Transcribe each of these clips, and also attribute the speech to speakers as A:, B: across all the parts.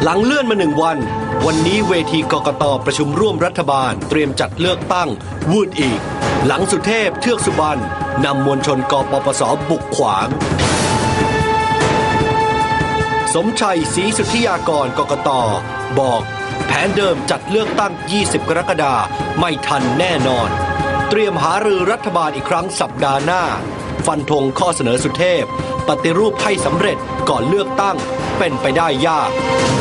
A: หลังเลื่อนมา1 วันนี้เวทีกกต.ประชุมร่วมรัฐบาลเตรียมจัดเลือกตั้งวืดอีกหลังสุเทพเทือกสุบรรณนำมวลชนกปปส.บุกขวางสมชัยศรีสุทธิยากรกกต.บอกแผนเดิมจัดเลือกตั้ง20 กรกฎาคมไม่ทันแน่นอนเตรียมหารือรัฐบาลอีกครั้งสัปดาห์หน้าฟันธงข้อเสนอสุเทพปฏิรูปให้สำเร็จก่อนเลือกตั้งเป็นไปได้ยาก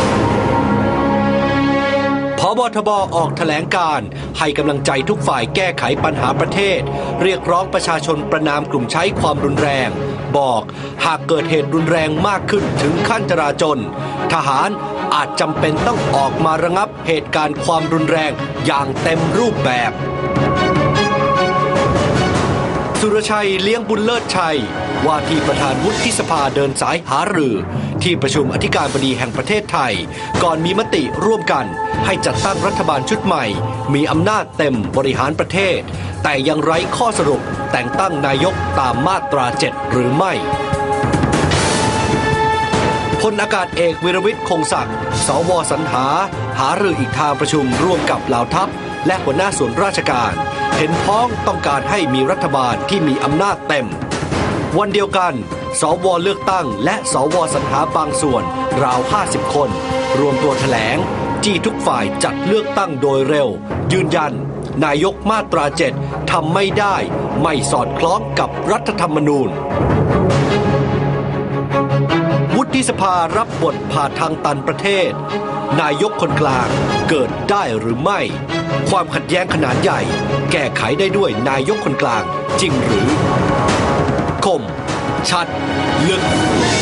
A: ผบ.ทบ.ออกแถลงการให้กำลังใจทุกฝ่ายแก้ไขปัญหาประเทศเรียกร้องประชาชนประณามกลุ่มใช้ความรุนแรงบอกหากเกิดเหตุรุนแรงมากขึ้นถึงขั้นจราจลทหารอาจจำเป็นต้องออกมาระงับเหตุการณ์ความรุนแรงอย่างเต็มรูปแบบสุรชัยเลี้ยงบุญเลิศชัยว่าที่ประธานวุฒิสภาเดินสายหารือที่ประชุมอธิการบดีแห่งประเทศไทยก่อนมีมติร่วมกันให้จัดตั้งรัฐบาลชุดใหม่มีอำนาจเต็มบริหารประเทศแต่ยังไร้ข้อสรุปแต่งตั้งนายกตามมาตรา 7 หรือไม่พลอากาศเอกวิรวิทย์คงศักดิ์สว.สรรหารืออีกทางประชุมร่วมกับเหล่าทัพและหัวหน้าส่วนราชการเห็นพ้องต้องการให้มีรัฐบาลที่มีอำนาจเต็มวันเดียวกันสว.เลือกตั้งและสว.สรรหาบางส่วนราว50 คนรวมตัวแถลงจี้ทุกฝ่ายจัดเลือกตั้งโดยเร็วยืนยันนายกมาตรา 7ทำไม่ได้ไม่สอดคล้องกับรัฐธรรมนูญวุฒิสภารับบทผ่าทางตันประเทศนายกคนกลางเกิดได้หรือไม่ความขัดแย้งขนาดใหญ่แก้ไขได้ด้วยนายกคนกลางจริงหรือคมชัดลึก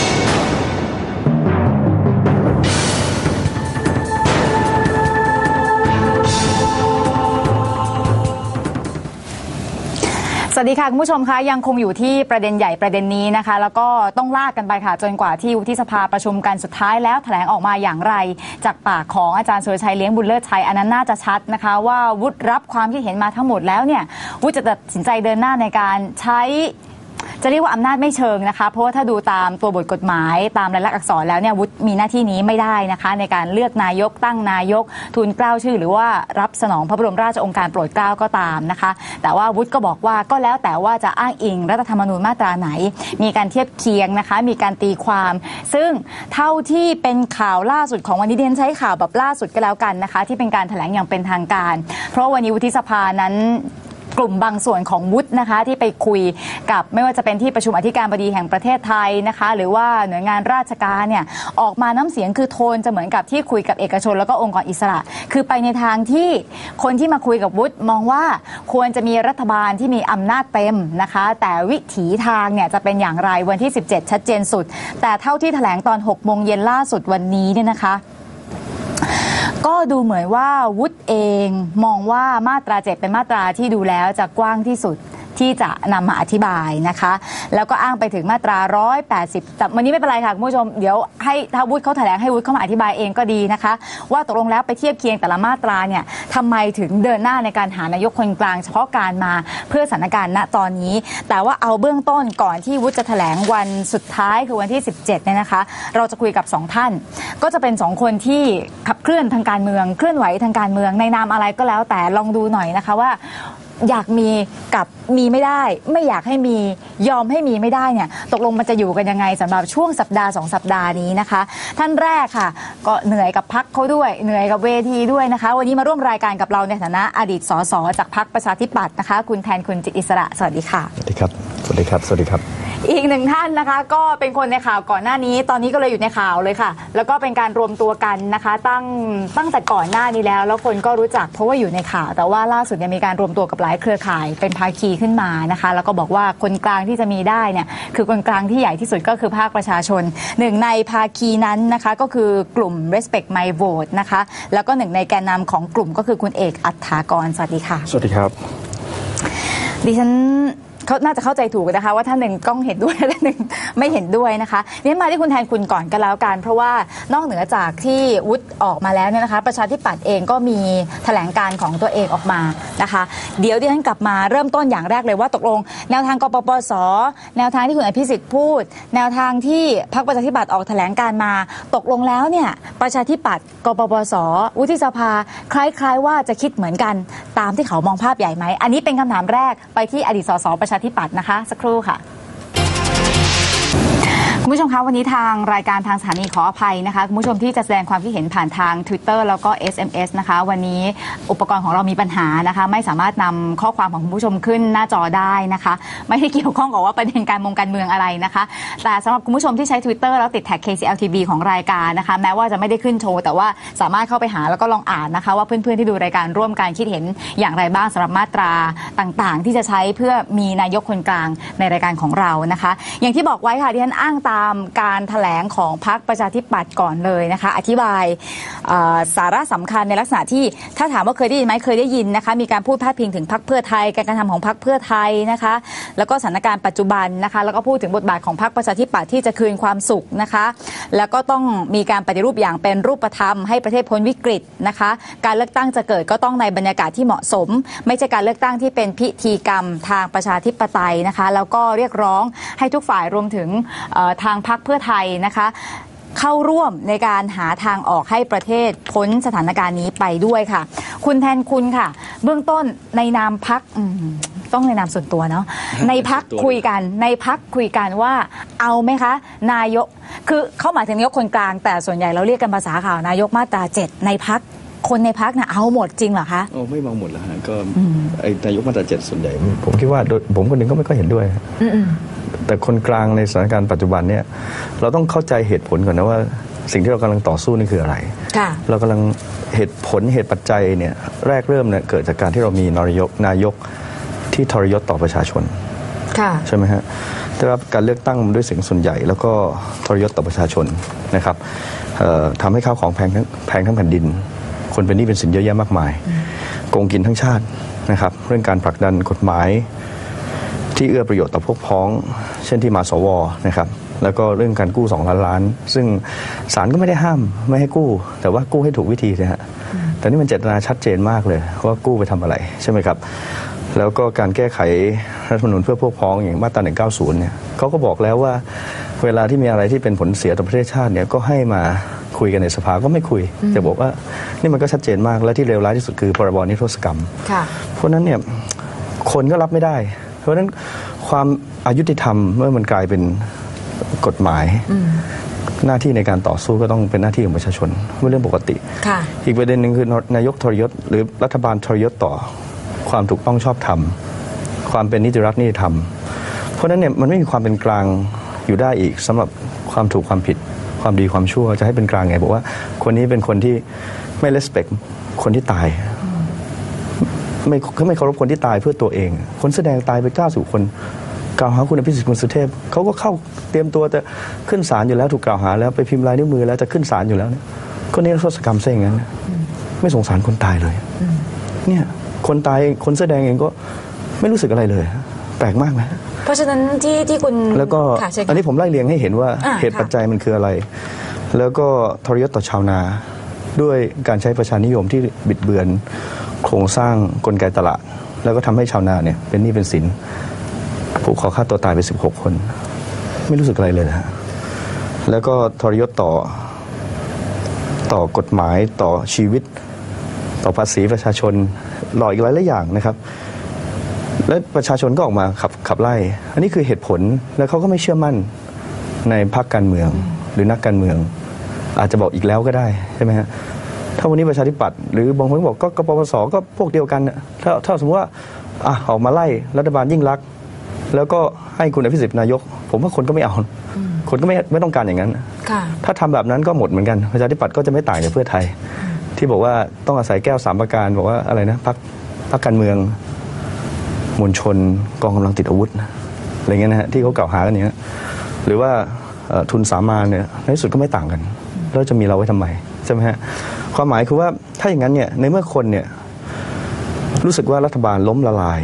B: สวัสดีค่ะคุณผู้ชมคะยังคงอยู่ที่ประเด็นใหญ่ประเด็นนี้นะคะแล้วก็ต้องลากกันไปค่ะจนกว่าที่วุฒิสภาประชุมกันสุดท้ายแล้วแถลงออกมาอย่างไรจากปากของอาจารย์สุรชัยเลี้ยงบุญเลิศชัยอันนั้นน่าจะชัดนะคะว่าวุฒิรับความคิดเห็นมาทั้งหมดแล้วเนี่ยวุฒิจะตัดสินใจเดินหน้าในการใช้จะเรียกว่าอำนาจไม่เชิงนะคะเพราะว่าถ้าดูตามตัวบทกฎหมายตามรายลักษณ์อักษรแล้วเนี่ยวุฒิมีหน้าที่นี้ไม่ได้นะคะในการเลือกนายกตั้งนายกทูลเกล้าชื่อหรือว่ารับสนองพระบรมราชโองการโปรดเกล้าก็ตามนะคะแต่ว่าวุฒิก็บอกว่าก็แล้วแต่ว่าจะอ้างอิงรัฐธรรมนูญมาตราไหนมีการเทียบเคียงนะคะมีการตีความซึ่งเท่าที่เป็นข่าวล่าสุดของวันนี้เรียนใช้ข่าวแบบล่าสุดก็แล้วกันนะคะที่เป็นการแถลงอย่างเป็นทางการเพราะวันนี้วุฒิสภานั้นกลุ่มบางส่วนของวุฒินะคะที่ไปคุยกับไม่ว่าจะเป็นที่ประชุมอธิการบดีแห่งประเทศไทยนะคะหรือว่าหน่วยงานราชการเนี่ยออกมาน้ำเสียงคือโทนจะเหมือนกับที่คุยกับเอกชนแล้วก็องค์กรอิสระคือไปในทางที่คนที่มาคุยกับวุฒิมองว่าควรจะมีรัฐบาลที่มีอำนาจเต็มนะคะแต่วิถีทางเนี่ยจะเป็นอย่างไรวันที่17ชัดเจนสุดแต่เท่าที่แถลงตอน 6 โมงเย็นล่าสุดวันนี้เนี่ยนะคะก็ดูเหมือนว่าวุฒิเองมองว่ามาตรา 7เป็นมาตราที่ดูแล้วจะกว้างที่สุดที่จะนำมาอธิบายนะคะแล้วก็อ้างไปถึงมาตรา180แต่วันนี้ไม่เป็นไรค่ะคุณผู้ชมเดี๋ยวให้ถ้าวุฒิเขาแถลงให้วุฒิเข้ามาอธิบายเองก็ดีนะคะว่าตกลงแล้วไปเทียบเคียงแต่ละมาตราเนี่ยทำไมถึงเดินหน้าในการหานายกคนกลางเฉพาะการมาเพื่อสถานการณ์ณตอนนี้แต่ว่าเอาเบื้องต้นก่อนที่วุฒิจะแถลงวันสุดท้ายคือวันที่17เนี่ยนะคะเราจะคุยกับ2ท่านก็จะเป็น2คนที่ขับเคลื่อนทางการเมืองเคลื่อนไหวทางการเมืองในนามอะไรก็แล้วแต่ลองดูหน่อยนะคะว่าอยากมีกับมีไม่ได้ไม่อยากให้มียอมให้มีไม่ได้เนี่ยตกลงมันจะอยู่กันยังไงสำหรับช่วงสัปดาห์2สัปดาห์นี้นะคะท่านแรกค่ะก็เหนื่อยกับพรรคเขาด้วยเหนื่อยกับเวทีด้วยนะคะวันนี้มาร่วมรายการกับเราในฐานะอดีตสสจากพรรคประชาธิปัตย์นะคะคุณแทนคุณจิตอิสระสวัสดีค่ะ
C: สวัสดีครับสวัสดีครับสวัสดีครับ
B: อีกหนึ่งท่านนะคะก็เป็นคนในข่าวก่อนหน้านี้ตอนนี้ก็เลยอยู่ในข่าวเลยค่ะแล้วก็เป็นการรวมตัวกันนะคะตั้งแต่ก่อนหน้านี้แล้วคนก็รู้จักเพราะว่าอยู่ในข่าวแต่ว่าล่าสุดมีการรวมตัวกับหลายเครือข่ายเป็นภาคีขึ้นมานะคะแล้วก็บอกว่าคนกลางที่จะมีได้เนี่ยคือคนกลางที่ใหญ่ที่สุดก็คือภาคประชาชนหนึ่งในภาคีนั้นนะคะก็คือกลุ่ม Respect My Vote นะคะแล้วก็หนึ่งในแกนนำของกลุ่มก็คือคุณเอกอัฏฐากรสวัสดีค่ะ
C: สวัสดีครับ
B: ดิฉันเขาน่าจะเข้าใจถูกนะคะว่าท่านหนึ่งต้องเห็นด้วยท่านหนึ่งไม่เห็นด้วยนะคะนี่มาที่คุณแทนคุณก่อนกันแล้วกันเพราะว่านอกเหนือจากที่วุฒิออกมาแล้วเนี่ยนะคะประชาธิปัตย์เองก็มีแถลงการของตัวเองออกมานะคะเดี๋ยวดิฉันกลับมาเริ่มต้นอย่างแรกเลยว่าตกลงแนวทางกปปส.แนวทางที่คุณอภิสิทธิ์พูดแนวทางที่พรรคประชาธิปัตย์ออกแถลงการมาตกลงแล้วเนี่ยประชาธิปัตย์กปปส.วุฒิสภาคล้ายๆว่าจะคิดเหมือนกันตามที่เขามองภาพใหญ่ไหมอันนี้เป็นคำถามแรกไปที่อดีตสสประชาธิปัตย์นะคะสักครู่ค่ะคุณผู้ชมคะวันนี้ทางรายการทางสถานีขออภัยนะคะคุณผู้ชมที่จะแสดงความคิดเห็นผ่านทาง Twitter แล้วก็ SMS นะคะวันนี้อุปกรณ์ของเรามีปัญหานะคะไม่สามารถนำข้อความของคุณผู้ชมขึ้นหน้าจอได้นะคะไม่ได้เกี่ยวข้องกับว่าประเด็นการเมืองอะไรนะคะแต่สำหรับคุณผู้ชมที่ใช้ Twitter แล้วติดแท็ก KCLTV ของรายการนะคะแม้ว่าจะไม่ได้ขึ้นโชว์แต่ว่าสามารถเข้าไปหาแล้วก็ลองอ่านนะคะว่าเพื่อนๆที่ดูรายการร่วมกันคิดเห็นอย่างไรบ้างสำหรับมาตราต่างๆที่จะใช้เพื่อมีนายกคนกลางในรายการของเรานะคะอย่างที่บอกไว้ค่ะที่ฉันอ้างตามการแถลงของพรรคประชาธิปัตย์ก่อนเลยนะคะอธิบายสาระสำคัญในลักษณะที่ถ้าถามว่าเคยได้ยินไหมเคยได้ยินนะคะมีการพูดพาดพิงถึงพรรคเพื่อไทยการกระทำของพรรคเพื่อไทยนะคะแล้วก็สถานการณ์ปัจจุบันนะคะแล้วก็พูดถึงบทบาทของพรรคประชาธิปัตย์ที่จะคืนความสุขนะคะแล้วก็ต้องมีการปฏิรูปอย่างเป็นรูปธรรมให้ประเทศพ้นวิกฤตนะคะการเลือกตั้งจะเกิดก็ต้องในบรรยากาศที่เหมาะสมไม่ใช่การเลือกตั้งที่เป็นพิธีกรรมทางประชาธิปไตยนะคะแล้วก็เรียกร้องให้ทุกฝ่ายรวมถึงทางพรรคเพื่อไทยนะคะเข้าร่วมในการหาทางออกให้ประเทศพ้นสถานการณ์นี้ไปด้วยค่ะคุณแทนคุณค่ะเบื้องต้นในนามพรรคต้องในนามส่วนตัวเนาะในพรรคคุยกันว่าเอาไหมคะนายกคือเข้าหมายถึงนายกคนกลางแต่ส่วนใหญ่เราเรียกกันภาษาข่าวนายกมาตรา7ในพรรคคนในพรรคน่ะเอาหมดจริงเหรอคะ
C: โอ้ไม่มาหมดแล้วฮะก็ไอ้นายกมาตรา7ส่วนใหญ่ผมคิดว่าผมคนหนึ่งก็ไม่ค่อยเห็นด้วยแต่คนกลางในสถานการณ์ปัจจุบันเนี่ยเราต้องเข้าใจเหตุผลก่อนนะว่าสิ่งที่เรากำลังต่อสู้นี่คืออะไรเรากำลังเหตุปัจจัยเนี่ยแรกเริ่มเนี่ยเกิดจากการที่เรามีนายกที่ทรยศต่อประชาชนใช่ไหมฮะได้รับการเลือกตั้งด้วยเสียงส่วนใหญ่แล้วก็ทรยศต่อประชาชนนะครับทำให้ข้าวของแพงทั้งแผ่นดินคนเป็นหนี้เป็นสินเยอะแยะมากมายโกงกินทั้งชาตินะครับเรื่องการผลักดันกฎหมายที่เอื้อประโยชน์ต่อพวกพ้องเช่นที่มาสวนะครับแล้วก็เรื่องการกู้2 ล้านล้านซึ่งศาลก็ไม่ได้ห้ามไม่ให้กู้แต่ว่ากู้ให้ถูกวิธีนะฮะแต่นี่มันเจตนาชัดเจนมากเลยว่ากู้ไปทำอะไรใช่ไหมครับแล้วก็การแก้ไขรัฐธรรมนูญเพื่อพวกพ้องอย่างมาตรา190เนี่ยเขาก็บอกแล้วว่าเวลาที่มีอะไรที่เป็นผลเสียต่อประเทศชาติเนี่ยก็ให้มาคุยกันในสภาก็ไม่คุยจะบอกว่านี่มันก็ชัดเจนมากและที่เลวร้ายที่สุดคือพรบนิรโทษกรรมเพราะนั้นเนี่ยคนก็รับไม่ได้เพราะฉะนั้นความอายุติธรรมเมื่อมันกลายเป็นกฎหมายหน้าที่ในการต่อสู้ก็ต้องเป็นหน้าที่ของประชาชนเป็นเรื่องปกติอีกประเด็นหนึ่งคือนายกทรยศหรือรัฐบาลทรยศต่อความถูกต้องชอบธรรมความเป็นนิติรัฐนิติธรรมเพราะนั้นเนี่ยมันไม่มีความเป็นกลางอยู่ได้อีกสำหรับความถูกความผิดความดีความชั่วจะให้เป็นกลางไงบอกว่าคนนี้เป็นคนที่ไม่ respect คนที่ตายไม่เคารพคนที่ตายเพื่อตัวเองคนแสดงตายไป90 คนกล่าวหาคุณอภิสิทธิ์คุณสุเทพเขาก็เข้าเตรียมตัวจะขึ้นศาลอยู่แล้วถูกกล่าวหาแล้วไปพิมพ์ลายนิ้วมือแล้วจะขึ้นศาลอยู่แล้วเนี่ยก็นิรโทษกรรมซะอย่างนั้นไม่สงสารคนตายเลยเนี่ยคนตายคนแสดงเองก็ไม่รู้สึกอะไรเลยแปลกมากนะ
B: เพราะฉะนั้นที่คุณ
C: แล้วก็อันนี้ผมไล่เรียงให้เห็นว่าเหตุปัจจัยมันคืออะไรแล้วก็ทรยศต่อชาวนาด้วยการใช้ประชานิยมที่บิดเบือนโครงสร้างกลไกตลาดแล้วก็ทำให้ชาวนาเนี่ยเป็นหนี้เป็นสินผูกคอฆ่าตัวตายไป16 คนไม่รู้สึกอะไรเลยนะแล้วก็ทรยศต่อกฎหมายต่อชีวิตต่อภาษีประชาชนหลอกอีกหลายอย่างนะครับและประชาชนก็ออกมาขับไล่อันนี้คือเหตุผลแล้วเขาก็ไม่เชื่อมั่นในพรรคการเมืองหรือนักการเมืองอาจจะบอกอีกแล้วก็ได้ใช่ไหมฮะถ้าวันนี้ประชาธิปัตย์หรือบางคนบอกก็กปปสก็พวกเดียวกันถ้าสมมติว่าออกมาไล่รัฐบาลยิ่งลักษณ์แล้วก็ให้คุณอภิสิทธิ์นายกผมว่าคนก็ไม่เอาคนก็ไม่ต้องการอย่างนั้นถ้าทำแบบนั้นก็หมดเหมือนกันประชาธิปัตย์ก็จะไม่ต่างจากเพื่อไทยที่บอกว่าต้องอาศัยแก้ว3 ประการบอกว่าอะไรนะพรรคการเมืองมวลชนกองกำลังติดอาวุธอะไรเงี้ยนะฮะที่เขากล่าวหากันอย่างนี้หรือว่าทุนสามัญเนี่ยในที่สุดก็ไม่ต่างกันแล้วจะมีเราไว้ทำไมใช่ไหมฮะความหมายคือว่าถ้าอย่างนั้นเนี่ยในเมื่อคนเนี่ยรู้สึกว่ารัฐบาลล้มละลาย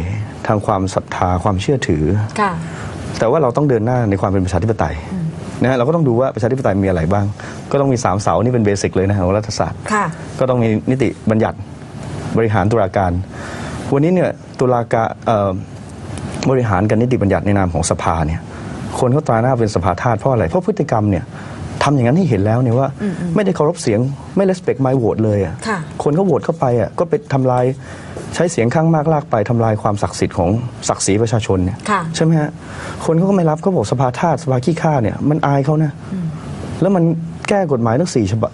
C: ทางความศรัทธาความเชื่อถือแต่ว่าเราต้องเดินหน้าในความเป็นประชาธิปไตยนะฮะเราก็ต้องดูว่าประชาธิปไตยมีอะไรบ้างก็ต้องมี3เสานี่เป็นเบสิกเลยนะของรัฐศาสตร์ก็ต้องมีนิติบัญญัติบริหารตุลาการวันนี้เนี่ยตุลาการบริหารกับนิติบัญญัติในนามของสภาเนี่ยคนเขาตราหน้าเป็นสภาทาสเพราะอะไรเพราะพฤติกรรมเนี่ยทำอย่างนั้นให้เห็นแล้วเนี่ยว่าไม่ได้เคารพเสียงไม่ respect my vote เลยอ่ะคนเขาโหวตเข้าไปอ่ะก็ไปทำลายใช้เสียงข้างมากลากไปทำลายความศักดิ์สิทธิ์ของศักดิ์ศรีประชาชนเนี่ยใช่ไหมฮะคนเขาก็ไม่รับเขาบอกสภาทาสสภาขี้ข้าเนี่ยมันอายเขานะแล้วมันแก้กฎหมายทั้ง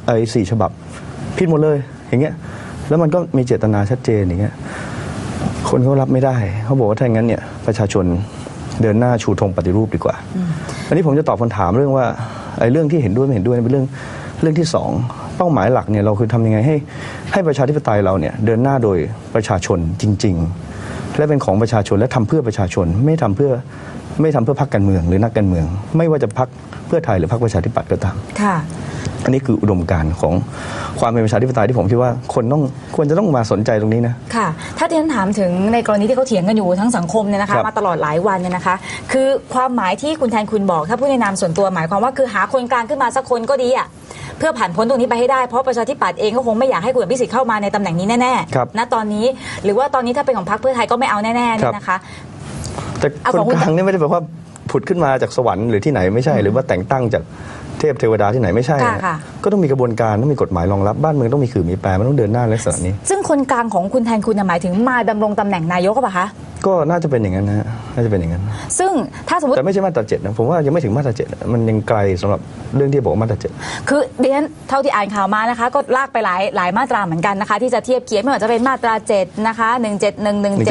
C: 4 ฉบับผิดหมดเลยอย่างเงี้ยแล้วมันก็มีเจตนาชัดเจนอย่างเงี้ยคนเขารับไม่ได้เขาบอกว่าถ้าอย่างนั้นเนี่ยประชาชนเดินหน้าชูธงปฏิรูปดีกว่าอันนี้ผมจะตอบคำถามเรื่องว่าไอ้เรื่องที่เห็นด้วยไม่เห็นด้วยเป็นเรื่องที่2เป้าหมายหลักเนี่ยเราคือทำยังไงให้ประชาธิปไตยเราเนี่ยเดินหน้าโดยประชาชนจริงๆและเป็นของประชาชนและทำเพื่อประชาชนไม่ทำเพื่อพรรคการเมืองหรือนักการเมืองไม่ว่าจะพรรคเพื่อไทยหรือพรรคประชาธิปัตย์ก็ตามอันนี้คืออุดมการณ์ของความเป็นประชาธิปไตยที่ผมคิดว่าควรจะต้องมาสนใจตรงนี้นะ
B: ค่ะถ้าที่ฉันถามถึงในกรณีที่เขาเถียงกันอยู่ทั้งสังคมเนี่ยนะคะมาตลอดหลายวันเนี่ยนะคะคือความหมายที่คุณแทนคุณบอกถ้าพูดในนามส่วนตัวหมายความว่าคือหาคนกลางขึ้นมาสักคนก็ดีอ่ะเพื่อผ่านพ้นตรงนี้ไปให้ได้เพราะประชาธิปัตย์เองก็คงไม่อยากให้คุณอภิสิทธิ์เข้ามาในตำแหน่งนี้แน่ๆณตอนนี้หรือว่าตอนนี้ถ้าเป็นของพรรคเพื่อไทยก็ไม่เอาแน่ๆเนี่ยนะคะ
C: แต่คนกลางนี่ไม่ได้แปลว่าผุดขึ้นมาจากสวรรค์หรือที่ไหนไม่ใช่หรือว่าแต่งตั้งจากเทพเทวดาที่ไหนไม่ใช่ก็ต้องมีกระบวนการต้องมีกฎหมายรองรับบ้านเมืองต้องมีขื่อมีแปรมันต้องเดินหน้าในลักษณะนี้
B: ซึ่งคนกลางของคุณแทนคุณหมายถึงมาดำรงตำแหน่งนายกหรือเปล่าคะ
C: ก็น่าจะเป็นอย่างนั้นนะน่าจะเป็นอย่างนั้น
B: ซึ่งถ้าสมมติ
C: แต่ไม่ใช่มาตรา7นะผมว่ายังไม่ถึงมาตรา7มันยังไกลสำหรับเรื่องที่บอกมาตรา7
B: คือเดี๋ยวเท่าที่อ่านข่าวมานะคะก็ลากไปหลายมาตราเหมือนกันนะคะที่จะเทียบเคียงไม่ว่าจะเป็นมาตรา7นะคะ171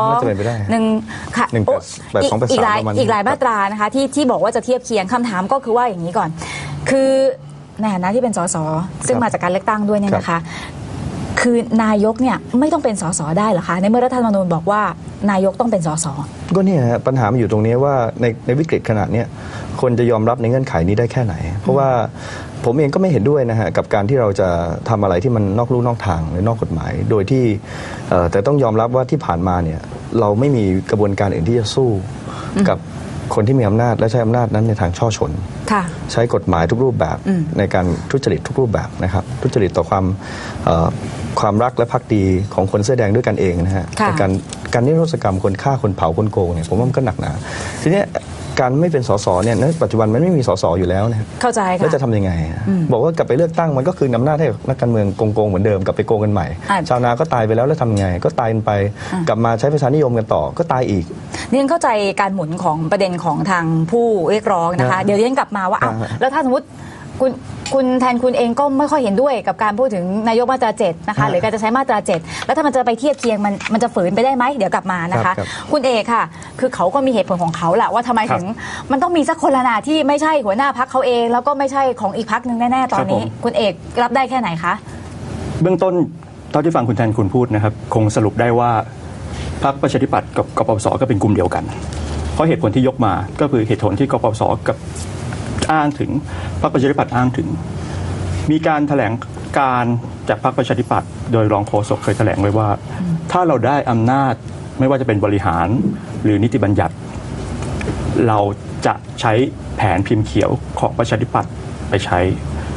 B: 172 1ค่ะอีกหลายมาตรานะคะที่บอกว่าจะเทียบเคียงคำถามก็คือว่าอย่างนี้ก่อนคือในฐานะที่เป็นสสซึ่งมาจากการเลือกตั้งด้วยเนี่ยนะคะคือนายกเนี่ยไม่ต้องเป็นสสได้หรอคะในเมื่อรัฐธรรมนูญบอกว่านายกต้องเป็นสส
C: ก็เนี่ยปัญหามันอยู่ตรงนี้ว่าในวิกฤตขนาดนี้คนจะยอมรับในเงื่อนไขนี้ได้แค่ไหนเพราะว่าผมเองก็ไม่เห็นด้วยนะฮะกับการที่เราจะทำอะไรที่มันนอกลู่นอกทางหรือนอกกฎหมายโดยที่แต่ต้องยอมรับว่าที่ผ่านมาเนี่ยเราไม่มีกระบวนการอื่นที่จะสู้กับคนที่มีอำนาจและใช้อำนาจนั้นในทางช่อชนใช้กฎหมายทุกรูปแบบในการทุจริตทุกรูปแบบนะครับทุจริตต่อความรักและภักดีของคนเสื้อแดงด้วยกันเองนะฮะในการนิรโทษกรรมคนฆ่าคนเผาคนโกงเนี่ยผมว่ามันก็หนักหนาทีนี้การไม่เป็นสสเนี่ยในปัจจุบันมันไม่มีสสอยู่แล้วนะ
B: เข้าใจค่ะ
C: แล้วจะทำยังไงบอกว่ากลับไปเลือกตั้งมันก็คืนอำนาจให้นักการเมืองโกงเหมือนเดิมกลับไปโกงกันใหม่ชาวนาก็ตายไปแล้วทำยังไงก็ตายไปกลับมาใช้ประชานิยมกันต่อก็ตายอีก
B: นี่เข้าใจการหมุนของประเด็นของทางผู้เรียกร้องนะคะเดี๋ยวเรียนกลับมาว่าแล้วถ้าสมมติคุณแทนคุณเองก็ไม่ค่อยเห็นด้วยกับการพูดถึงนายกมาตรา7นะคะหรือการจะใช้มาตรา7แล้วถ้ามันจะไปเทียบเคียงมันจะฝืนไปได้ไหมเดี๋ยวกลับมานะคะคุณเอกค่ะคือเขาก็มีเหตุผลของเขาแหละว่าทำไมถึงมันต้องมีสักคนละนาที่ไม่ใช่หัวหน้าพรรคเขาเองแล้วก็ไม่ใช่ของอีกพรรคนึงแน่ๆตอนนี้คุณเอกรับได้แค่ไหนคะ
D: เบื้องต้นตอนที่ฟังคุณแทนคุณพูดนะครับคงสรุปได้ว่าพรรคประชาธิปัตย์กับกปปสก็เป็นกลุ่มเดียวกันเพราะเหตุผลที่ยกมาก็คือเหตุผลที่กปปสกับอ้างถึงพรรคประชาธิปัตย์อ้างถึงมีการแถลงการจากพรรคประชาธิปัตย์โดยรองโฆษกเคยแถลงไว้ว่าถ้าเราได้อำนาจไม่ว่าจะเป็นบริหารหรือนิติบัญญัติเราจะใช้แผนพิมพ์เขียวของประชาธิปัตย์ไปใช้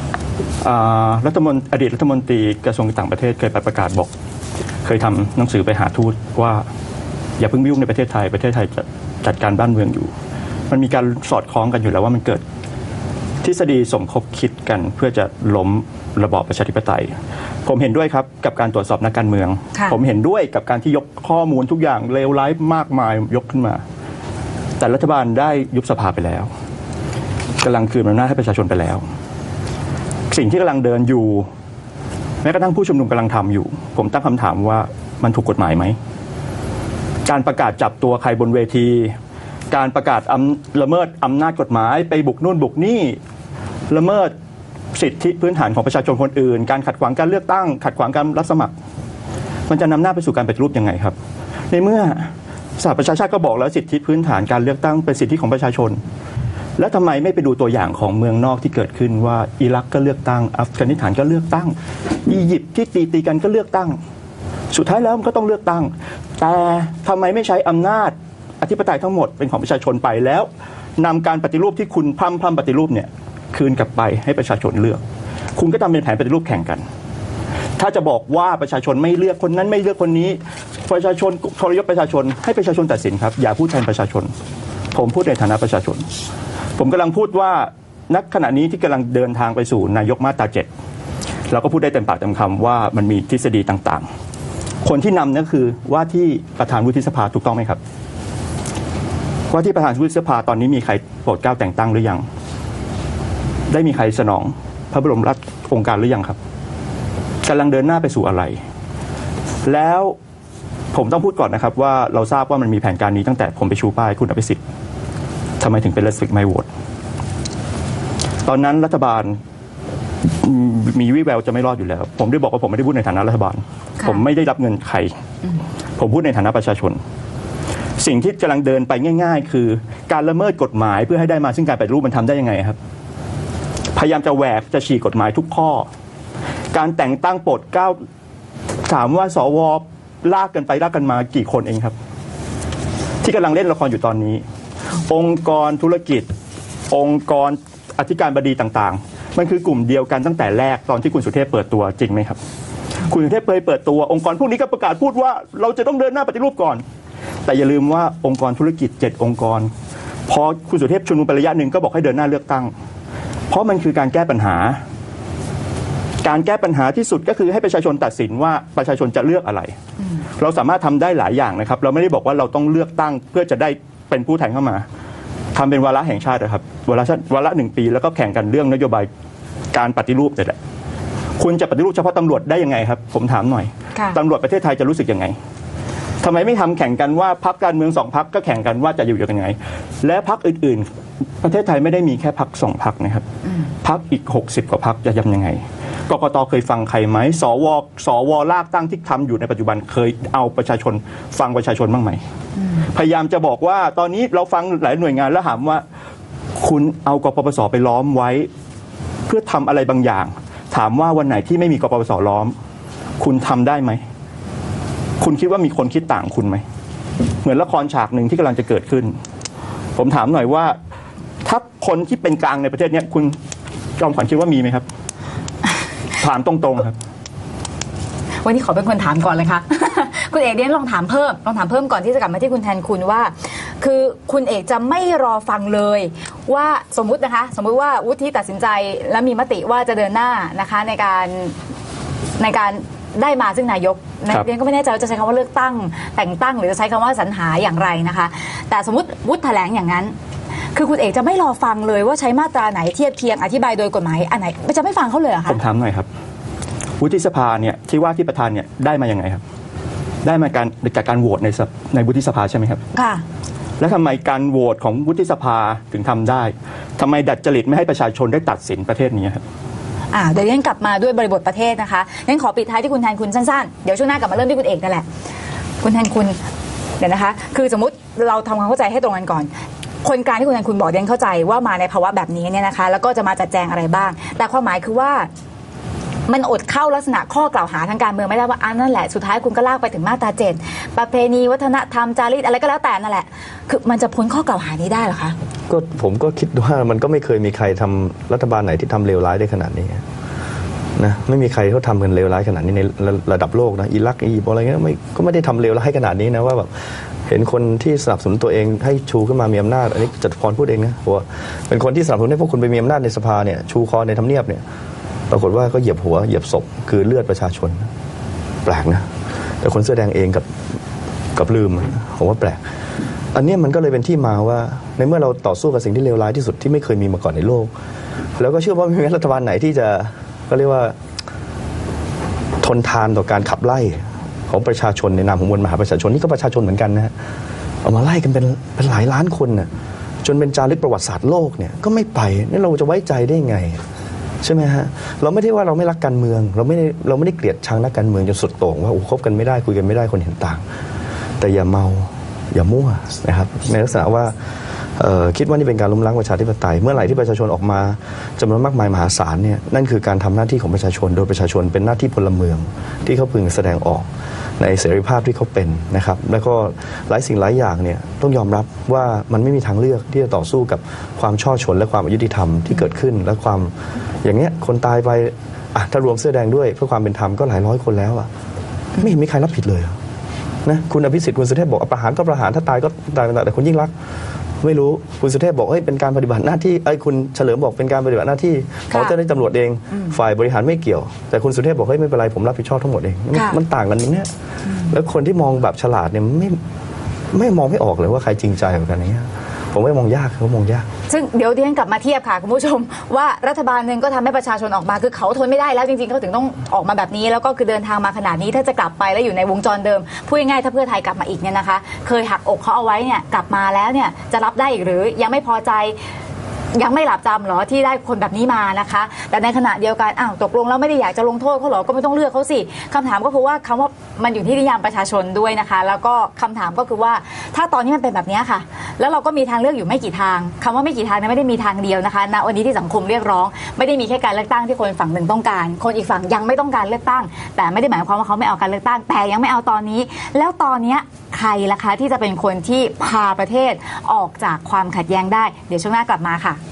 D: อดีตรัฐมนตรีกระทรวงต่างประเทศเคยประกาศบอกเคยทำหนังสือไปหาทูตว่าอย่าเพิ่งยุ่งในประเทศไทยจะจัดการบ้านเมืองอยู่มันมีการสอดคล้องกันอยู่แล้วว่ามันเกิดทฤษฎีสมคบคิดกันเพื่อจะล้มระบอบประชาธิปไตยผมเห็นด้วยครับกับการตรวจสอบนักการเมืองผมเห็นด้วยกับการที่ยกข้อมูลทุกอย่างเลวร้ายมากมายยกขึ้นมาแต่รัฐบาลได้ยุบสภาไปแล้วกำลังคืนอำนาจให้ประชาชนไปแล้วสิ่งที่กำลังเดินอยู่แม้กระทั่งผู้ชุมนุมกำลังทำอยู่ผมตั้งคำถามว่ามันถูกกฎหมายไหมการประกาศจับตัวใครบนเวทีการประกาศละเมิดอำนาจกฎหมายไปบุกนู่นบุกนี่ละเมิดสิทธิพื้นฐานของประชาชนคนอื่นการขัดขวางการเลือกตั้งขัดขวางการรับสมัครมันจะนำหน้าไปสู่การปฏิรูปยังไงครับในเมื่อสหประชาชาติก็บอกแล้วสิทธิพื้นฐานการเลือกตั้งเป็นสิทธิของประชาชนแล้วทำไมไม่ไปดูตัวอย่างของเมืองนอกที่เกิดขึ้นว่าอิรักก็เลือกตั้งอัฟกานิสถานก็เลือกตั้งอียิปต์ที่ตีกันก็เลือกตั้งสุดท้ายแล้วมันก็ต้องเลือกตั้งแต่ทำไมไม่ใช้อำนาจอธิปไตยทั้งหมดเป็นของประชาชนไปแล้วนำการปฏิรูปที่คุณพร่ำปฏิรูปเนี่ยคืนกลับไปให้ประชาชนเลือกคุณก็ทำเป็นแผนปฏิรูปแข่งกันถ้าจะบอกว่าประชาชนไม่เลือกคนนั้นไม่เลือกคนนี้ประชาชนทรยศประชาชนให้ประชาชนตัดสินครับอย่าพูดแทนประชาชนผมพูดในฐานะประชาชนผมกำลังพูดว่าณขณะนี้ที่กำลังเดินทางไปสู่นายกมาตรา7เราก็พูดได้เต็มปากเต็มคำว่ามันมีทฤษฎีต่างๆคนที่นำนั่นคือว่าที่ประธานวุฒิสภาถูกต้องไหมครับว่าที่ประธานวุฒิสภาตอนนี้มีใครโปรดเกล้าแต่งตั้งหรือยังได้มีใครสนองพระบรมราชโองการหรือยังครับกำลังเดินหน้าไปสู่อะไรแล้วผมต้องพูดก่อนนะครับว่าเราทราบว่ามันมีแผนการนี้ตั้งแต่ผมไปชูป้ายคุณอภิสิทธิ์ทำไมถึงเป็น restrict my vote ตอนนั้นรัฐบาลมีวิแววจะไม่รอดอยู่แล้วผมได้บอกว่าผมไม่ได้พูดในฐานะรัฐบาลผมไม่ได้รับเงินใครผมพูดในฐานะประชาชนสิ่งที่กำลังเดินไปง่ายๆคือการละเมิดกฎหมายเพื่อให้ได้มาซึ่งการปฏิรูปมันทำได้ยังไงครับพยายามจะแหวกจะฉีกกฎหมายทุกข้อการแต่งตั้งโปรดเกล้าถามว่าสวลากกันไปลากกันมากี่คนเองครับที่กำลังเล่นละครอยู่ตอนนี้องค์กรธุรกิจองค์กรอธิการบดีต่างๆมันคือกลุ่มเดียวกันตั้งแต่แรกตอนที่คุณสุเทพเปิดตัวจริงไหมครับคุณสุเทพเคยเปิดตัวองค์กรพวกนี้ก็ประกาศพูดว่าเราจะต้องเดินหน้าปฏิรูปก่อนแต่อย่าลืมว่าองค์กรธุรกิจ7องค์กรพอคุณสุเทพชุมนุมไประยะหนึ่งก็บอกให้เดินหน้าเลือกตั้งเพราะมันคือการแก้ปัญหาที่สุดก็คือให้ประชาชนตัดสินว่าประชาชนจะเลือกอะไรเราสามารถทำได้หลายอย่างนะครับเราไม่ได้บอกว่าเราต้องเลือกตั้งเพื่อจะได้เป็นผู้แทนเข้ามาทำเป็นวาระแห่งชาตินะครับวาระ1 ปีแล้วก็แข่งกันเรื่องนโยบายการปฏิรูปนี่แหละคุณจะปฏิรูปเฉพาะตำรวจได้ยังไงครับผมถามหน่อยตำรวจประเทศไทยจะรู้สึกยังไงทำไมไม่ทำแข่งกันว่าพรรคการเมือง2 พรรคก็แข่งกันว่าจะอยู่ยังไงและพรรคอื่นๆประเทศไทยไม่ได้มีแค่พรรค2 พรรคนะครับพรรคอีก60 กว่าพรรคจะทำยังไงกกต.เคยฟังใครไหมสวลากตั้งที่ทำอยู่ในปัจจุบันเคยเอาประชาชนฟังประชาชนบ้างไหมพยายามจะบอกว่าตอนนี้เราฟังหลายหน่วยงานแล้วถามว่าคุณเอากปปส.ไปล้อมไว้เพื่อทำอะไรบางอย่างถามว่าวันไหนที่ไม่มีกปปส.ล้อมคุณทำได้ไหมคุณคิดว่ามีคนคิดต่างคุณไหมเหมือนละครฉากหนึ่งที่กำลังจะเกิดขึ้นผมถามหน่อยว่าถ้าคนที่เป็นกลางในประเทศนี้คุณจอมขวัญคิดว่ามีไหมครับถามตรงๆครับ
B: วันนี้ขอเป็นคนถามก่อนเลยค่ะ คุณเอกเดี๋ยวลองถามเพิ่มก่อนที่จะกลับมาที่คุณแทนคุณว่าคือคุณเอกจะไม่รอฟังเลยว่าสมมุติว่าวุฒิตัดสินใจและมีมติว่าจะเดินหน้านะคะในการได้มาซึ่งนายกเรียนก็ไม่แน่ใจว่าจะใช้คำว่าเลือกตั้งแต่งตั้งหรือจะใช้คำว่าสรรหาอย่างไรนะคะแต่สมมติวุฒิแถลงอย่างนั้นคือคุณเอกจะไม่รอฟังเลยว่าใช้มาตราไหนเทียบเคียงอธิบายโดยกฎหมายอันไหนจะไม่ฟังเขาเลยเหรอคะ
D: ผมถามหน่อยครับวุฒิสภาเนี่ยที่ว่าที่ประธานเนี่ยได้มาอย่างไงครับได้มาจากการโหวตในวุฒิสภาใช่ไหมครับ
B: ค่ะ
D: แล้วทำไมการโหวตของวุฒิสภาถึงทำได้ทำไมดัดจริตไม่ให้ประชาชนได้ตัดสินประเทศนี้ครับ
B: เดี๋ยวกลับมาด้วยบริบทประเทศนะคะงั้นขอปิดท้ายที่คุณแทนคุณสั้นๆเดี๋ยวช่วงหน้ากลับมาเริ่มที่คุณเอกนั่นแหละคุณแทนคุณเดี๋ยวนะคะคือสมมุติเราทำความเข้าใจให้ตรงกันก่อนคนกลางที่คุณแทนคุณบอกเรียนเข้าใจว่ามาในภาวะแบบนี้เนี่ยนะคะแล้วก็จะมาจัดแจงอะไรบ้างแต่ความหมายคือว่ามันอดเข้าลักษณะข้อกล่าวหาทางการเมืองไม่ได้ว่านั่นแหละสุดท้ายคุณก็ลากไปถึงมาตรา7ประเพณีวัฒนธรรมจารีตอะไรก็แล้วแต่นั่นแหละคือมันจะพ้นข้อกล่าวหานี้ได้หรอคะ
C: ก็ผมก็คิดว่ามันก็ไม่เคยมีใครทำรัฐบาลไหนที่ทำเลวร้ายได้ขนาดนี้นะไม่มีใครเขาทำกันเลวร้ายขนาดนี้ในระดับโลกนะอิรักอียิปต์อะไรเงี้ยก็ไม่ได้ทำเลวร้ายขนาดนี้นะว่าแบบเห็นคนที่สนับสนุนตัวเองให้ชูขึ้นมามีอำนาจอันนี้จตุพรพูดเองนะว่าเป็นคนที่สนับสนุนให้พวกคุณไปมีอำนาจในสภาเนี่ยชูคอในทำเนียบเนี่ยปรากฏว่าก็เหยียบหัวเหยียบศพคือเลือดประชาชนแปลกนะแต่คนเสื้อแดงเองกับลืมผมว่าแปลกอันนี้มันก็เลยเป็นที่มาว่าในเมื่อเราต่อสู้กับสิ่งที่เลวร้ายที่สุดที่ไม่เคยมีมาก่อนในโลกแล้วก็เชื่อว่าไม่มีรัฐบาลไหนที่จะก็เรียกว่าทนทานต่อการขับไล่ของประชาชนในนามของมวลมหาประชาชนนี่ก็ประชาชนเหมือนกันนะฮะเอามาไล่กันเป็นหลายล้านคนน่ะจนเป็นจารึกประวัติศาสตร์โลกเนี่ยก็ไม่ไปนี่เราจะไว้ใจได้ไงใช่ไหมฮะเราไม่ได้ว่าเราไม่รักการเมืองเราไม่ได้เกลียดชังนักการเมืองจนสุดโต่งว่าคบกันไม่ได้คุยกันไม่ได้คนเห็นต่างแต่อย่าเมาอย่ามั่วนะครับในลักษณะว่าคิดว่านี่เป็นการล้มล้างประชาธิปไตยเมื่อไหร่ที่ประชาชนออกมาจำนวนมากมายมหาศาลเนี่ยนั่นคือการทำหน้าที่ของประชาชนโดยประชาชนเป็นหน้าที่พลเมืองที่เขาพึงแสดงออกในเสรีภาพที่เขาเป็นนะครับแล้วก็หลายสิ่งหลายอย่างเนี่ยต้องยอมรับว่ามันไม่มีทางเลือกที่จะต่อสู้กับความช่อฉนและความอยุติธรรมที่เกิดขึ้นและความอย่างเงี้ยคนตายไปถ้ารวมเสื้อแดงด้วยเพื่อความเป็นธรรมก็หลายร้อยคนแล้วไม่เห็นมีใครรับผิดเลยนะคุณอภิสิทธิ์คุณสุเทพบอกประหารก็ประหารถ้าตายก็ตายแต่คุณยิ่งรักไม่รู้คุณสุเทพบอกเป็นการปฏิบัติหน้าที่คุณเฉลิมบอกเป็นการปฏิบัติหน้าที่ของเจ้าหน้าที่ตำรวจเองฝ่ายบริหารไม่เกี่ยวแต่คุณสุเทพบอกไม่เป็นไรผมรับผิดชอบทั้งหมดเองมันต่างกันตรงนี้แล้วคนที่มองแบบฉลาดเนี่ยไม่มองไม่ออกเลยว่าใครจริงใจเหมือนกันอย่างเงี้ยผมไม่มองยากเขามองยาก
B: ซึ่งเดี๋ยวดิฉันกลับมาเทียบค่ะคุณผู้ชมว่ารัฐบาลหนึ่งก็ทำให้ประชาชนออกมาคือเขาทนไม่ได้แล้วจริงๆเขาถึงต้องออกมาแบบนี้แล้วก็คือเดินทางมาขนาดนี้ถ้าจะกลับไปแล้วอยู่ในวงจรเดิมพูดง่ายๆถ้าเพื่อไทยกลับมาอีกเนี่ยนะคะเคยหักอกเขาเอาไว้เนี่ยกลับมาแล้วเนี่ยจะรับได้อีกหรือยังไม่พอใจยังไม่หลับจำหรอที่ได้คนแบบนี้มานะคะแต่ในขณะเดียวกันตกลงแล้วไม่ได้อยากจะลงโทษเขาหรอก็ไม่ต้องเลือกเขาสิคำถามก็คือว่าคำว่ามันอยู่ที่นิยามประชาชนด้วยนะคะแล้วก็คำถามก็คือว่าถ้าตอนนี้มันเป็นแบบนี้ค่ะแล้วเราก็มีทางเลือกอยู่ไม่กี่ทางคำว่าไม่กี่ทางนั้นไม่ได้มีทางเดียวนะคะณวันนี้ที่สังคมเรียกร้องไม่ได้มีแค่การเลือกตั้งที่คนฝั่งหนึ่งต้องการคนอีกฝั่งยังไม่ต้องการเลือกตั้งแต่ไม่ได้หมายความว่าเขาไม่เอาการเลือกตั้งแต่ยังไม่เอาตอนนี้แล้วตอนนี้ใครล่ะคะที่จะเป็นคนที่พาประเทศออกจากความขัดแย้งได้เดี๋ยวช่วงหน้ากลับมาค่ะ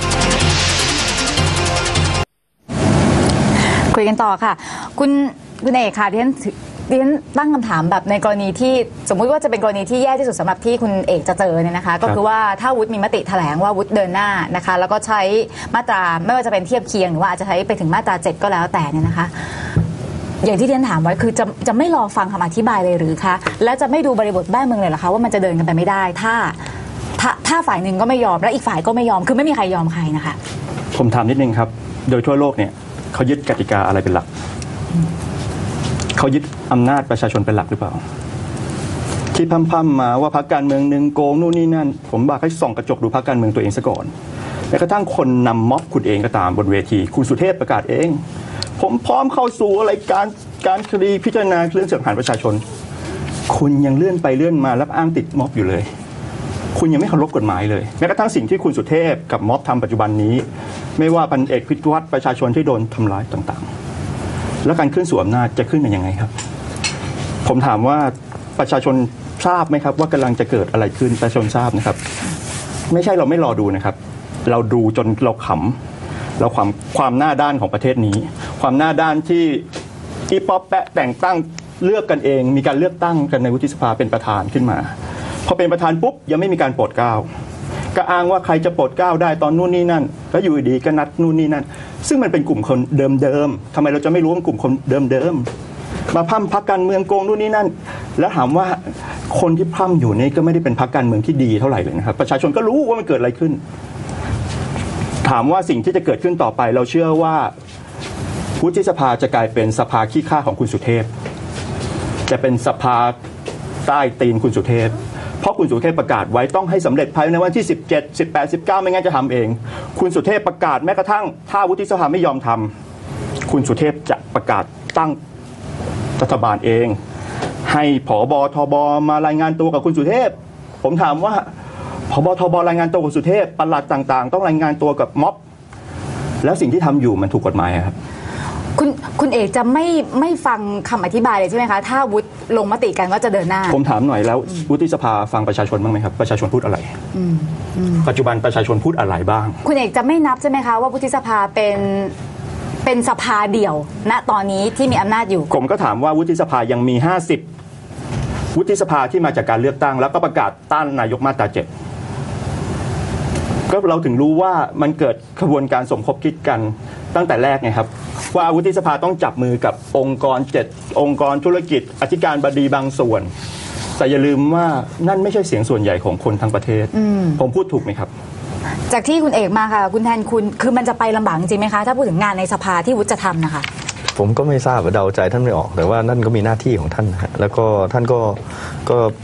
B: คุยกันต่อค่ะคุณเอกค่ะดิฉันตั้งคำถามแบบในกรณีที่สมมุติว่าจะเป็นกรณีที่แย่ที่สุดสำหรับที่คุณเอกจะเจอเนี่ยนะคะก็คือว่าถ้าวุฒิมีมติแถลงว่าวุฒิเดินหน้านะคะแล้วก็ใช้มาตราไม่ว่าจะเป็นเทียบเคียงหรือว่าอาจจะใช้ไปถึงมาตรา7ก็แล้วแต่เนี่ยนะคะอย่างที่ดิฉันถามไว้คือจะไม่รอฟังคำอธิบายเลยหรือคะแล้วจะไม่ดูบริบทบ้านเมืองเลยเหรอคะว่ามันจะเดินกันไปไม่ได้ถ้าฝ่ายหนึ่งก็ไม่ยอมและอีกฝ่ายก็ไม่ยอมคือไม่มีใครยอมใครนะคะ
D: ผมถามนิดนึงครับโดยทั่วโลกเนี่ยเขายึดกติกาอะไรเป็นหลักเขายึดอำนาจประชาชนเป็นหลักหรือเปล่าที่พั่มมาว่าพรรคการเมืองหนึ่งโกงนู่นนี่นั่นผมบอกให้ส่องกระจกดูพรรคการเมืองตัวเองซะก่อนแม้กระทั่งคนนำม็อบคุณเองก็ตามบนเวทีคุณสุเทพประกาศเองผมพร้อมเข้าสู่อะไรการคดีพิจารณาเรื่องเสื่อมผ่านประชาชนคุณยังเลื่อนไปเลื่อนมาแล้วอ้างติดม็อบอยู่เลยคุณยังไม่เคารพกฎหมายเลยแม้กระทั่งสิ่งที่คุณสุเทพกับม็อบทำปัจจุบันนี้ไม่ว่าพันเอกพิวัตรประชาชนที่โดนทำร้ายต่างๆแล้วการขึ้นสู่อำนาจจะขึ้นเป็นยังไงครับผมถามว่าประชาชนทราบไหมครับว่ากำลังจะเกิดอะไรขึ้นประชาชนทราบนะครับไม่ใช่เราไม่รอดูนะครับเราดูจนเราขำเราความหน้าด้านของประเทศนี้ความหน้าด้านที่อีป๊อปแปะแต่งตั้งเลือกกันเองมีการเลือกตั้งกันในวุฒิสภาเป็นประธานขึ้นมาพอเป็นประธานปุ๊บยังไม่มีการโปรดเกล้าก็อ้างว่าใครจะโปรดเกล้าได้ตอนนู่นนี่นั่นแล้วอยู่ดีก็นัดนู่นนี่นั่นซึ่งมันเป็นกลุ่มคนเดิมๆทำไมเราจะไม่รู้ว่ากลุ่มคนเดิมๆมาพร่ำพรรคการเมืองโกงนู่นนี่นั่นแล้วถามว่าคนที่พร่ำอยู่นี่ก็ไม่ได้เป็นพรรคการเมืองที่ดีเท่าไหร่เลยนะครับประชาชนก็รู้ว่ามันเกิดอะไรขึ้นถามว่าสิ่งที่จะเกิดขึ้นต่อไปเราเชื่อว่าวุฒิสภาจะกลายเป็นสภาขี้ข้าของคุณสุเทพจะเป็นสภาใต้ตีนคุณสุเทพเพราะคุณสุเทพประกาศไว้ต้องให้สำเร็จภายในวันที่17 18 19ไม่งั้นจะทำเองคุณสุเทพประกาศแม้กระทั่งถ้าวุฒิสภาไม่ยอมทำคุณสุเทพจะประกาศตั้งรัฐบาลเองให้ผบทบมารายงานตัวกับคุณสุเทพผมถามว่าผบทบรายงานตัวกับสุเทพปลัดต่างๆต้องรายงานตัวกับม็อบแล้วสิ่งที่ทำอยู่มันถูกกฎหมายครับ
B: คุณเอกจะไม่ฟังคำอธิบายเลยใช่ไหมคะถ้าวุฒิลงมติกันว่าจะเดินหน้า
D: ผมถามหน่อยแล้ววุฒิสภาฟังประชาชนบ้างไหมครับประชาชนพูดอะไรปัจจุบันประชาชนพูดอะไรบ้าง
B: คุณเอกจะไม่นับใช่ไหมคะว่าวุฒิสภาเป็นสภาเดี่ยวณตอนนี้ที่มีอำนาจอยู่
D: ผมก็ถามว่าวุฒิสภายังมี50วุฒิสภาที่มาจากการเลือกตั้งแล้วก็ประกาศต้านนายกมาตรา7ก็เราถึงรู้ว่ามันเกิดขบวนการสมคบคิดกันตั้งแต่แรกไงครับว่าวุฒิสภาต้องจับมือกับองค์กร7องค์กรธุรกิจอธิการบดีบางส่วนแต่อย่าลืมว่านั่นไม่ใช่เสียงส่วนใหญ่ของคนทั้งประเทศผมพูดถูกไหมครับ
B: จากที่คุณเอกมาค่ะคุณแทนคุณคือมันจะไปลำบากจริงไหมคะถ้าพูดถึงงานในสภาที่วุฒิจะทำนะคะ
C: ผมก็ไม่ทราบเดาใจท่านไม่ออกแต่ว่านั่นก็มีหน้าที่ของท่านนะฮะแล้วก็ท่านก็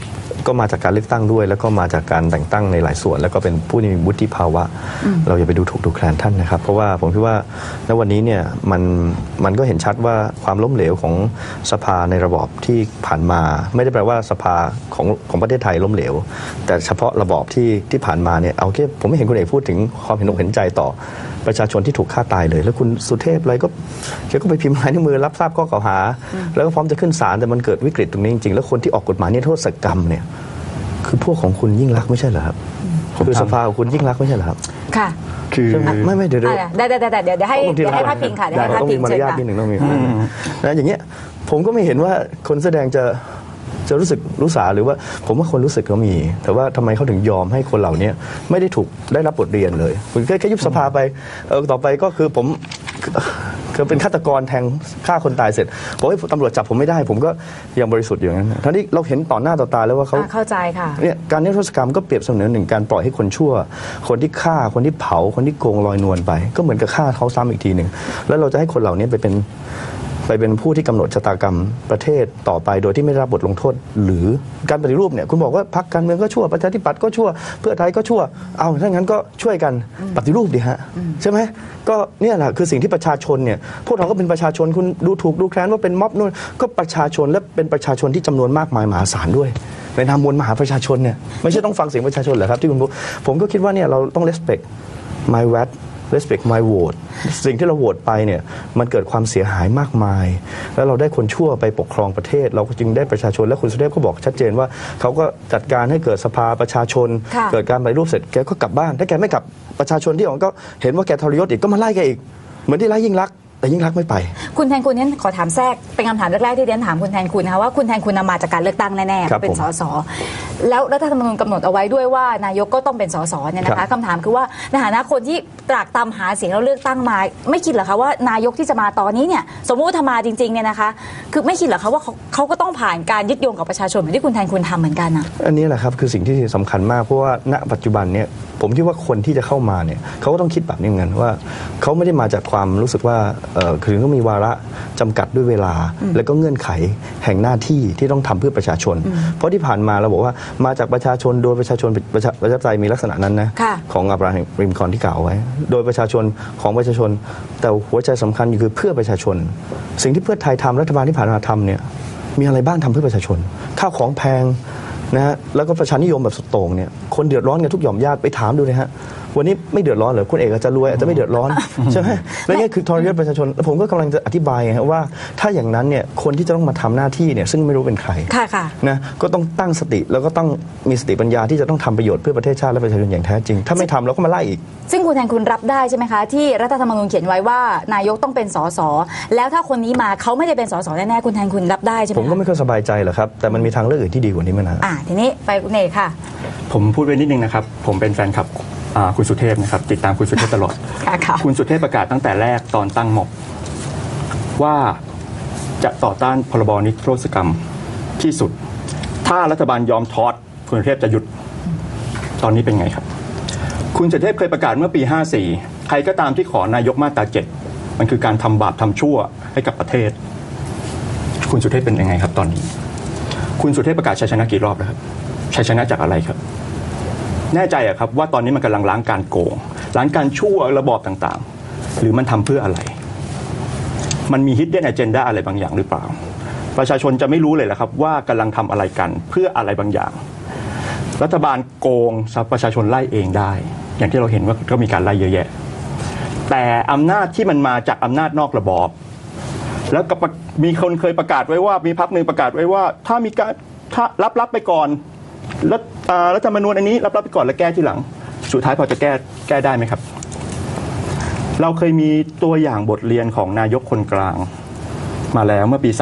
C: ก็มาจากการเลือกตั้งด้วยแล้วก็มาจากการแต่งตั้งในหลายส่วนแล้วก็เป็นผู้ที่มีวุฒิภาวะเราอย่าไปดูถูกดูแคลนท่านนะครับเพราะว่าผมคิดว่าณวันนี้เนี่ยมันก็เห็นชัดว่าความล้มเหลวของสภาในระบอบที่ผ่านมาไม่ได้แปลว่าสภาของประเทศไทยล้มเหลวแต่เฉพาะระบอบที่ผ่านมาเนี่ยเอาแค่ผมไม่เห็นคุณเอกพูดถึงความเห็นอกเห็นใจต่อประชาชนที่ถูกฆ่าตายเลยแล้วคุณสุเทพอะไรก็แกก็ไปพิมพ์ลายนิ้วมือรับทราบข้อกล่าวหาแล้วก็พร้อมจะขึ้นศาลแต่มันเกิดวิกฤตตรงนี้จริงๆแล้วคนที่ออกกฎหมายนิรโทษกรรมเนี่ยคือพวกของคุณยิ่งรักษณ์ไม่ใช่เหรอครับคือสภาของคุณยิ่งรักษณ์ไม่ใช่เหรอครับ
B: ค่ะ
C: คือไม่เดี๋ยว
B: ได้ให้พาดพิงค่ะได้ให้พาดพิง
C: มารยาทนิดหนึ่งต้องมีนะอย่างเงี้ยผมก็ไม่เห็นว่าคนแสดงจะรู้สึกรู้สาหรือว่าผมว่าคนรู้สึกก็มีแต่ว่าทำไมเขาถึงยอมให้คนเหล่านี้ไม่ได้ถูกได้รับบทเรียนเลยคุณแค่ยุบสภาไปต่อไปก็คือผมคือเป็นฆาตกรแทงฆ่าคนตายเสร็จบอกให้ตำรวจจับผมไม่ได้ผมก็ยังบริสุทธิ์อย่างนั้นทั้งที่เราเห็นต่อหน้าต่อตาแล้วว่าเขา
B: เข้าใจค่ะ
C: เนี่ยการนิรโทษกรรมก็เปรียบเสมือนหนึ่งการปล่อยให้คนชั่วคนที่ฆ่าคนที่เผาคนที่โกงลอยนวลไปก็เหมือนกับฆ่าเขาซ้ำอีกทีหนึ่งแล้วเราจะให้คนเหล่านี้ไปเป็นผู้ที่กำหนดชะตากรรมประเทศต่อไปโดยที่ไม่ได้รับบทลงโทษหรือการปฏิรูปเนี่ยคุณบอกว่าพรรคการเมืองก็ชั่วประชาธิปัตย์ก็ชั่วเพื่อไทยก็ชั่วเอาถ้างั้นก็ช่วยกันปฏิรูปดิฮะใช่ไหมก็เนี่ยแหละคือสิ่งที่ประชาชนเนี่ยพวกเราก็เป็นประชาชนคุณดูถูกดูแคลนว่าเป็นม็อบนู่นก็ประชาชนและเป็นประชาชนที่จำนวนมากมายมหาศาลด้วยในนามมวลมหาประชาชนเนี่ยไม่ใช่ต้องฟังเสียงประชาชนเหรอครับที่คุณผมก็คิดว่าเนี่ยเราต้อง respect my vote respect my vote สิ่งที่เราโหวตไปเนี่ยมันเกิดความเสียหายมากมายแล้วเราได้คนชั่วไปปกครองประเทศเราจึงได้ประชาชนและคุณสุเทพก็บอกชัดเจนว่าเขาก็จัดการให้เกิดสภาประชาชนเกิดการปฏิรูปเสร็จแกก็กลับบ้านถ้าแกไม่กลับประชาชนที่ก็เห็นว่าแกทรยศอีกก็มาไล่แกอีกเหมือนที่ไล่ยิ่งรักษณ์แต่ยิ่งรักษณ์ไม่ไป
B: คุณแทนคุณนั้นขอถามแทรกเป็นคำถามแรกๆที่เรียนถามคุณแทนคุณนะคะว่าคุณแทนคุณมาจากการเลือกตั้งแน่ๆเป็นสสแล้วรัฐธรรมนูญกำหนดเอาไว้ด้วยว่านายกก็ต้องเป็นสสเนี่ยนะคะคำถามคือว่าในฐานะคนที่ตรากตามหาเสียงแล้วเลือกตั้งมาไม่คิดเหรอคะว่านายกที่จะมาตอนนี้เนี่ยสมมุติถ้ามาจริงๆเนี่ยนะคะคือไม่คิดเหรอคะว่าเขาก็ต้องผ่านการยึดโยงกับประชาชนเหมือนที่คุณแทนคุณทำเหมือนกันนะ
C: อันนี้แหละครับคือสิ่งที่สำคัญมากเพราะว่าณปัจจุบันเนี่ยผมคิดว่าคนที่จะเข้ามาเนี่ยเขาก็ต้องคิดแบบนี้เหมือนกันว่าเขาไม่ได้มาจากความรู้สึกว่าคือต้องมีวาระจำกัดด้วยเวลาแล้วก็เงื่อนไขแห่งหน้าที่ที่ต้องทำเพื่อประชาชนเพราะที่ผ่านมาเราบอกว่ามาจากประชาชนโดยประชาชนประชาธิปไตยมีลักษณะนั้นนะของอับราฮัมลินคอล์นที่กล่าวไว้โดยประชาชนของประชาชนแต่หัวใจสำคัญอยู่คือเพื่อประชาชนสิ่งที่เพื่อไทยทำรัฐบาลที่ผ่านมาทำเนี่ยมีอะไรบ้างทำเพื่อประชาชนข้าวของแพงนะฮะแล้วก็ประชานิยมแบบสุดโต่งเนี่ยคนเดือดร้อนกันทุกหย่อมญาติไปถามดูเลยฮะวันนี้ไม่เดือดร้อนเหรอคุณเอกอาจจะรวยอาจจะไม่เดือดร้อนใช่ไหมแล้วนี่คือทรยศประชาชนแล้วผมก็กำลังจะอธิบายว่าถ้าอย่างนั้นเนี่ยคนที่จะต้องมาทำหน้าที่เนี่ยซึ่งไม่รู้เป็นใครนะก็ต้องตั้งสติแล้วก็ต้องมีสติปัญญาที่จะต้องทำประโยชน์เพื่อประเทศชาติและประชาชนอย่างแท้จริงถ้าไม่ทำเราก็มาไล่อีก
B: ซึ่งคุณแทนคุณรับได้ใช่ไหมคะที่รัฐธรรมนูญเขียนไว้ว่านายกต้องเป็นสสแล้วถ้าคนนี้มาเขาไม่ได้เป็นสสแน่ๆคุณแทนคุณรับได้ใช่ไหม
C: ผมก็ไม่ค่อยสบายใจหรอกครับแต่มันมีทางเลือกอื่นที่ดีกว่านี้มั้ยนะ
B: ทีนี้ไปคุณเอกค่ะ
D: ผมพูดไว้นิดนึงนะครับผมเป็นแฟนคลับคุณสุเทพนะครับติดตามคุณสุเทพตลอด คุณสุเทพประกาศตั้งแต่แรกตอนตั้งม็อบว่าจะต่อต้านพรบนิรโทษกรรมที่สุดถ้ารัฐบาลยอมทอดคุณสุเทพจะหยุดตอนนี้เป็นไงครับคุณสุเทพเคยประกาศเมื่อปี54ใครก็ตามที่ขอนายกมาตรา7มันคือการทำบาปทำชั่วให้กับประเทศคุณสุเทพเป็นยังไงครับตอนนี้คุณสุเทพประกาศชัยชนะกี่รอบแล้วครับชัยชนะจากอะไรครับแน่ใจอะครับว่าตอนนี้มันกำลังล้างการโกงล้างการชั่วระบอบต่างๆหรือมันทำเพื่ออะไรมันมี hidden agenda อะไรบางอย่างหรือเปล่าประชาชนจะไม่รู้เลยแหละครับว่ากำลังทำอะไรกันเพื่ออะไรบางอย่างรัฐบาลโกงประชาชนไล่เองได้อย่างที่เราเห็นว่าก็มีการไล่เยอะแยะแต่อำนาจที่มันมาจากอำนาจนอกระบอบแล้วก็มีคนเคยประกาศไว้ว่ามีพรรคนึงประกาศไว้ว่าถ้ามีการรับไปก่อนรัฐธรรมนูญอันนี้รับไปก่อนแล้วแก้ทีหลังสุดท้ายพอจะแก้ได้ไหมครับเราเคยมีตัวอย่างบทเรียนของนายกคนกลางมาแล้วเมื่อปี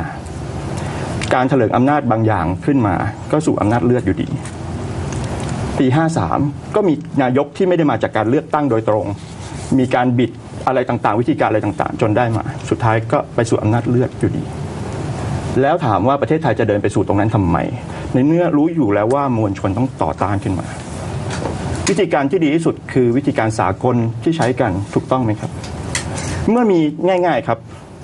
D: 35การเถลิงอำนาจบางอย่างขึ้นมาก็สู่อำนาจเลือดอยู่ดีปี53ก็มีนายกที่ไม่ได้มาจากการเลือกตั้งโดยตรงมีการบิดอะไรต่างๆวิธีการอะไรต่างๆจนได้มาสุดท้ายก็ไปสู่อำนาจเลือดอยู่ดีแล้วถามว่าประเทศไทยจะเดินไปสู่ตรงนั้นทำไมในเมื่อรู้อยู่แล้วว่ามวลชนต้องต่อต้านขึ้นมาวิธีการที่ดีที่สุดคือวิธีการสากลที่ใช้กันถูกต้องไหมครับเมื่อมีง่ายๆครับ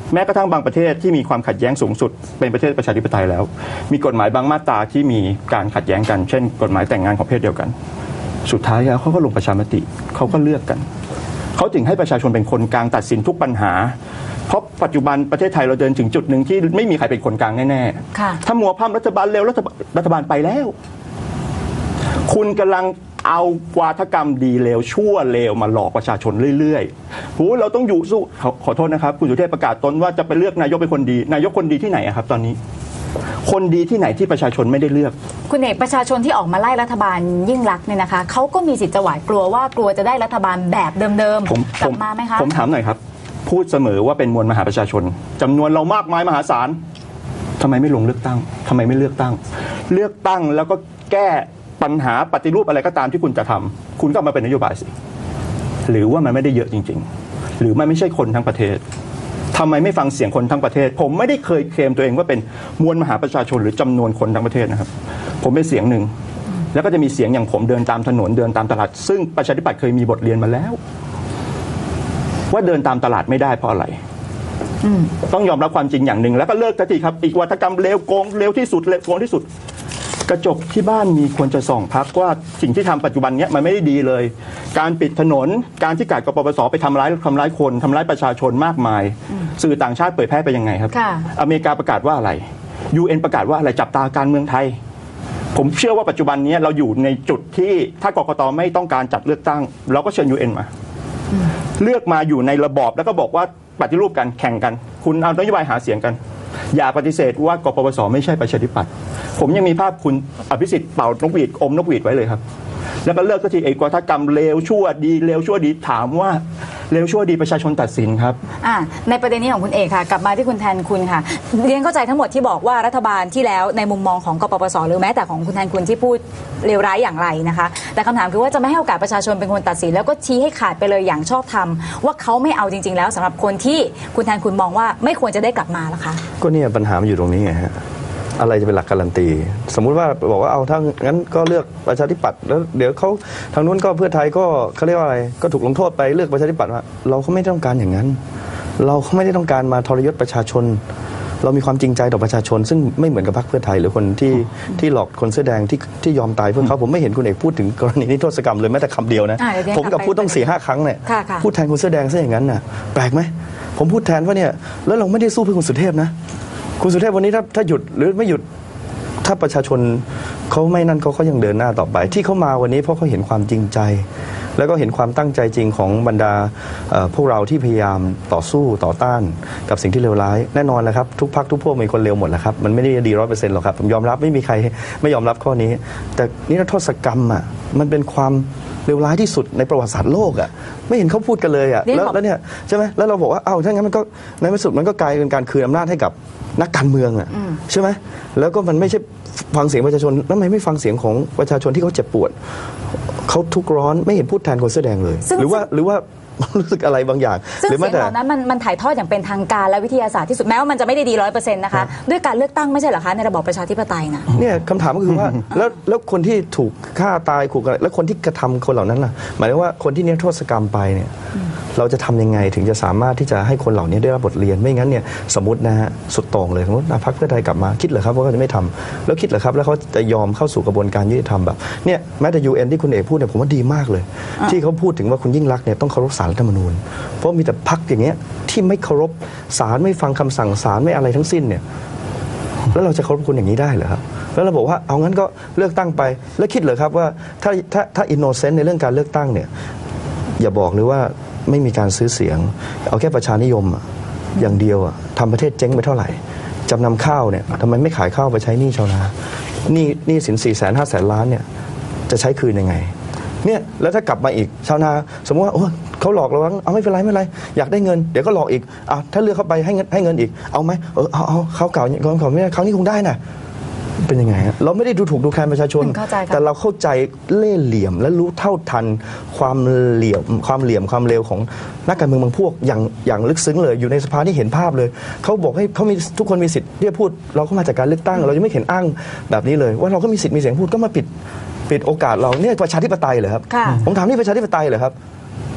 D: แม้กระทั่งบางประเทศที่มีความขัดแย้งสูงสุดเป็นประเทศประชาธิปไตยแล้วมีกฎหมายบางมาตราที่มีการขัดแย้งกันเช่นกฎหมายแต่งงานของเพศเดียวกันสุดท้ายแล้วเขาก็ลงประชามติเขาก็เลือกกันเขาจึงให้ประชาชนเป็นคนกลางตัดสินทุกปัญหาเพราะปัจจุบันประเทศไทยเราเดินถึงจุดหนึ่งที่ไม่มีใครเป็นคนกลางแน่ๆถ้ามัวพร่ำรัฐบาลเร็วรัฐบาลไปแล้วคุณกำลังเอาวาทกรรมดีเลวชั่วเลวมาหลอกประชาชนเรื่อยๆโหเราต้องอยู่สู้ขอโทษนะครับคุณสุเทพประกาศตนว่าจะไปเลือกนายกเป็นคนดีนายกคนดีที่ไหนครับตอนนี้คนดีที่ไหนที่ประชาชนไม่ได้เลือก
B: คุณเอกประชาชนที่ออกมาไล่รัฐบาลยิ่งลักษณ์เนี่ยนะคะเขาก็มีสิทธิ์จะหวาดกลัวว่ากลัวจะได้รัฐบาลแบบเดิมๆกลับมาไหมคะ
D: ผมถามหน่อยครับพูดเสมอว่าเป็นมวลมหาประชาชนจำนวนเรามากมายมหาศาลทำไมไม่ลงเลือกตั้งทำไมไม่เลือกตั้งแล้วก็แก้ปัญหาปฏิรูปอะไรก็ตามที่คุณจะทำคุณก็มาเป็นนโยบายสิหรือว่ามันไม่ได้เยอะจริงๆหรือมันไม่ใช่คนทั้งประเทศทำไมไม่ฟังเสียงคนทั้งประเทศผมไม่ได้เคยเคลมตัวเองว่าเป็นมวลมหาประชาชนหรือจำนวนคนทั้งประเทศนะครับผมเป็นเสียงหนึ่งแล้วก็จะมีเสียงอย่างผมเดินตามถนนเดินตามตลาดซึ่งประชาธิปัตย์เคยมีบทเรียนมาแล้วว่าเดินตามตลาดไม่ได้เพราะอะไรต้องยอมรับความจริงอย่างหนึ่งแล้วก็เลิกทีครับอีกวัฒกรรมเลวโกงเลวที่สุดโกงที่สุดกระจกที่บ้านมีควรจะส่องพักว่าสิ่งที่ทำปัจจุบันนี้มันไม่ได้ดีเลยการปิดถนนการที่กปปสไปทำร้ายคนทำร้ายประชาชนมากมายสื่อต่างชาติเผยแพร่ไปยังไงครับอเมริกาประกาศว่าอะไร UN ประกาศว่าอะไรจับตาการเมืองไทยผมเชื่อว่าปัจจุบันนี้เราอยู่ในจุดที่ถ้ากกต.ไม่ต้องการจัดเลือกตั้งเราก็เชิญ UN มาเลือกมาอยู่ในระบอบแล้วก็บอกว่าปฏิรูปกันแข่งกันคุณเอานโยบายหาเสียงกันอย่าปฏิเสธว่ากปปสไม่ใช่ประชาธิปัตย์ผมยังมีภาพคุณอภิสิทธิ์เป่านกหวีดอมนกหวีดไว้เลยครับแล้วก็เลิกทีไอ้วัฒกรรมเลวชั่วดีเลวชั่วดีถามว่าเลวชั่วดีประชาชนตัดสินครับ
B: ในประเด็นนี้ของคุณเอกค่ะกลับมาที่คุณแทนคุณค่ะเรียนเข้าใจทั้งหมดที่บอกว่ารัฐบาลที่แล้วในมุมมองของกปปสหรือแม้แต่ของคุณแทนคุณที่พูดเลวร้ายอย่างไรนะคะแต่คำถามคือว่าจะไม่ให้โอกาสประชาชนเป็นคนตัดสินแล้วก็ชี้ให้ขาดไปเลยอย่างชอบธรรมว่าเขาไม่เอาจริงๆแล้วสำหรับคนที่คุณแทนคุณมองว่าไม่ควรจะได้กลับมาล่ะคะ
C: ก็เนี่ยปัญหามันอยู่ตรงนี้ไงฮะอะไรจะเป็นหลักการันตีสมมุติว่าบอกว่าเอาถ้างั้นก็เลือกประชาธิปัตย์แล้วเดี๋ยวเขาทางนู้นก็เพื่อไทยก็เขาเรียกว่าอะไรก็ถูกลงโทษไปเลือกประชาธิปัตย์ว่าเราก็ไม่ต้องการอย่างนั้นเราไม่ได้ต้องการมาทรยศประชาชนเรามีความจริงใจต่อประชาชนซึ่งไม่เหมือนกับพรรคเพื่อไทยหรือคนที่หลอกคนเสื้อแดงที่ยอมตายเพื่อเขาผมไม่เห็นคุณเอกพูดถึงกรณีนิรโทษกรรมเลยแม้แต่คำเดียวนะผมกับพูดต้อง 4-5 ครั้งเนี่ยพูดแทนคนเสื้อแดงซะอย่างนั้นน่ะแปลกไหมผมพูดแทนว่าเนี่ยแล้วเราไม่ได้สู้เพื่อคุณสุเทพนะคุณสุเทพวันนี้ถ้าหยุดหรือไม่หยุดถ้าประชาชนเขาไม่นั่นเขายังเดินหน้าต่อไปที่เขามาวันนี้เพราะเขาเห็นความจริงใจแล้วก็เห็นความตั้งใจจริงของบรรดาพวกเราที่พยายามต่อสู้ต่อต้านกับสิ่งที่เลวร้ายแน่นอนนะครับทุกพรรคทุกพวกมีคนเลวหมดแหละครับมันไม่ได้ดี 100% หรอกครับผมยอมรับไม่มีใครไม่ยอมรับข้อนี้แต่นิรโทษกรรมอ่ะมันเป็นความเลวร้ายที่สุดในประวัติศาสตร์โลกอ่ะไม่เห็นเขาพูดกันเลยอ่ะแล้วเนี่ยใช่ไหมแล้วเราบอกว่าถ้างั้นมันก็ในที่สุดมันก็กลายเป็นการคืนอำนาจให้กับนักการเมืองอ่ะใช่ไหมแล้วก็มันไม่ใช่ฟังเสียงประชาชนแล้วทำไมไม่ฟังเสียงของประชาชนที่เขาเจ็บปวดเขาทุกข์ร้อนไม่เห็นพูดแทนคนเสื้อแดงเลยหรือว่ารู้สึกอะไรบางอย่าง
B: ซึ่งเสียงเหล่านั้นมันถ่ายทอดอย่างเป็นทางการและวิทยาศาสตร์ที่สุดแม้ว่ามันจะไม่ได้ดี 100% นะคะด้วยการเลือกตั้งไม่ใช่เหรอคะในระบอบประชาธิปไตยนะ
C: เนี่ยคำถามก็คือว่าแล้วคนที่ถูกฆ่าตายขู่กันแล้วคนที่กระทำคนเหล่านั้นล่ะหมายถึงว่าคนที่นิรโทษกรรมไปเนี่ยเราจะทำยังไงถึงจะสามารถที่จะให้คนเหล่านี้ได้รับบทเรียนไม่งั้นเนี่ยสมมตินะฮะสุดโต่งเลยสมมติพรรคเพื่อไทยกลับมาคิดเหรอครับว่าเขาจะไม่ทำแล้วคิดเหรอครับแล้วเขาจะยอมเข้าสู่กระบวนการยุติธรรมแบบเนี่ยแม้แต่ UN ที่คุณเอกพูดเนี่ยผมว่าดีมากเลยที่เขาพูดถึงว่าคุณยิ่งลักษณ์เนี่ยต้องเคารพศาลรัฐธรรมนูญเพราะมีแต่พรรคอย่างเงี้ยที่ไม่เคารพศาลไม่ฟังคำสั่งศาลไม่อะไรทั้งสิ้นเนี่ยแล้วเราจะเคารพคุณอย่างนี้ได้เหรอครับแล้วเราบอกว่าเอางั้นก็เลือกตั้งไปแล้วคิดเหรอครับว่าถ้าอินโนเซนต์ในเรื่องการเลือกตั้งเนี่ยอย่าบอกเลยว่าไม่มีการซื้อเสียงเอาแค่ประชานิยมอย่างเดียวทำประเทศเจ๊งไปเท่าไหร่จำนำข้าวเนี่ยทำไมไม่ขายข้าวไปใช้หนี้ชาวนาหนี้สิน 400,000-500,000 ล้านเนี่ยจะใช้คืนยังไงเนี่ยแล้วถ้ากลับมาอีกชาวนาสมมติว่าเขาหลอกเราเอาไม่เป็นไรอยากได้เงินเดี๋ยวก็หลอกอีกถ้าเลือกเข้าไปให้เงินอีกเอาไหมเอาเขาเก่าเขาไม่ได้เขานี่คงได้นะเป็นยังไงเราไม่ได้ดูถูกดูแคลนประชาชนแต่เราเข้าใจเล่ห์เหลี่ยมและรู้เท่าทันความเหลี่ยมความเลวของนักการเมืองบางพวกอย่างลึกซึ้งเลยอยู่ในสภาที่เห็นภาพเลยเขาบอกให้เขามีทุกคนมีสิทธิ์ที่จะพูดเราก็มาจากการเลือกตั้งเราจะไม่เห็นอ้างแบบนี้เลยว่าเราก็มีสิทธิ์มีเสียงพูดก็มาปิดโอกาสเราเนี่ยประชาธิปไตยเหรอครับผมถามนี่ประชาธิปไตยเหรอครับ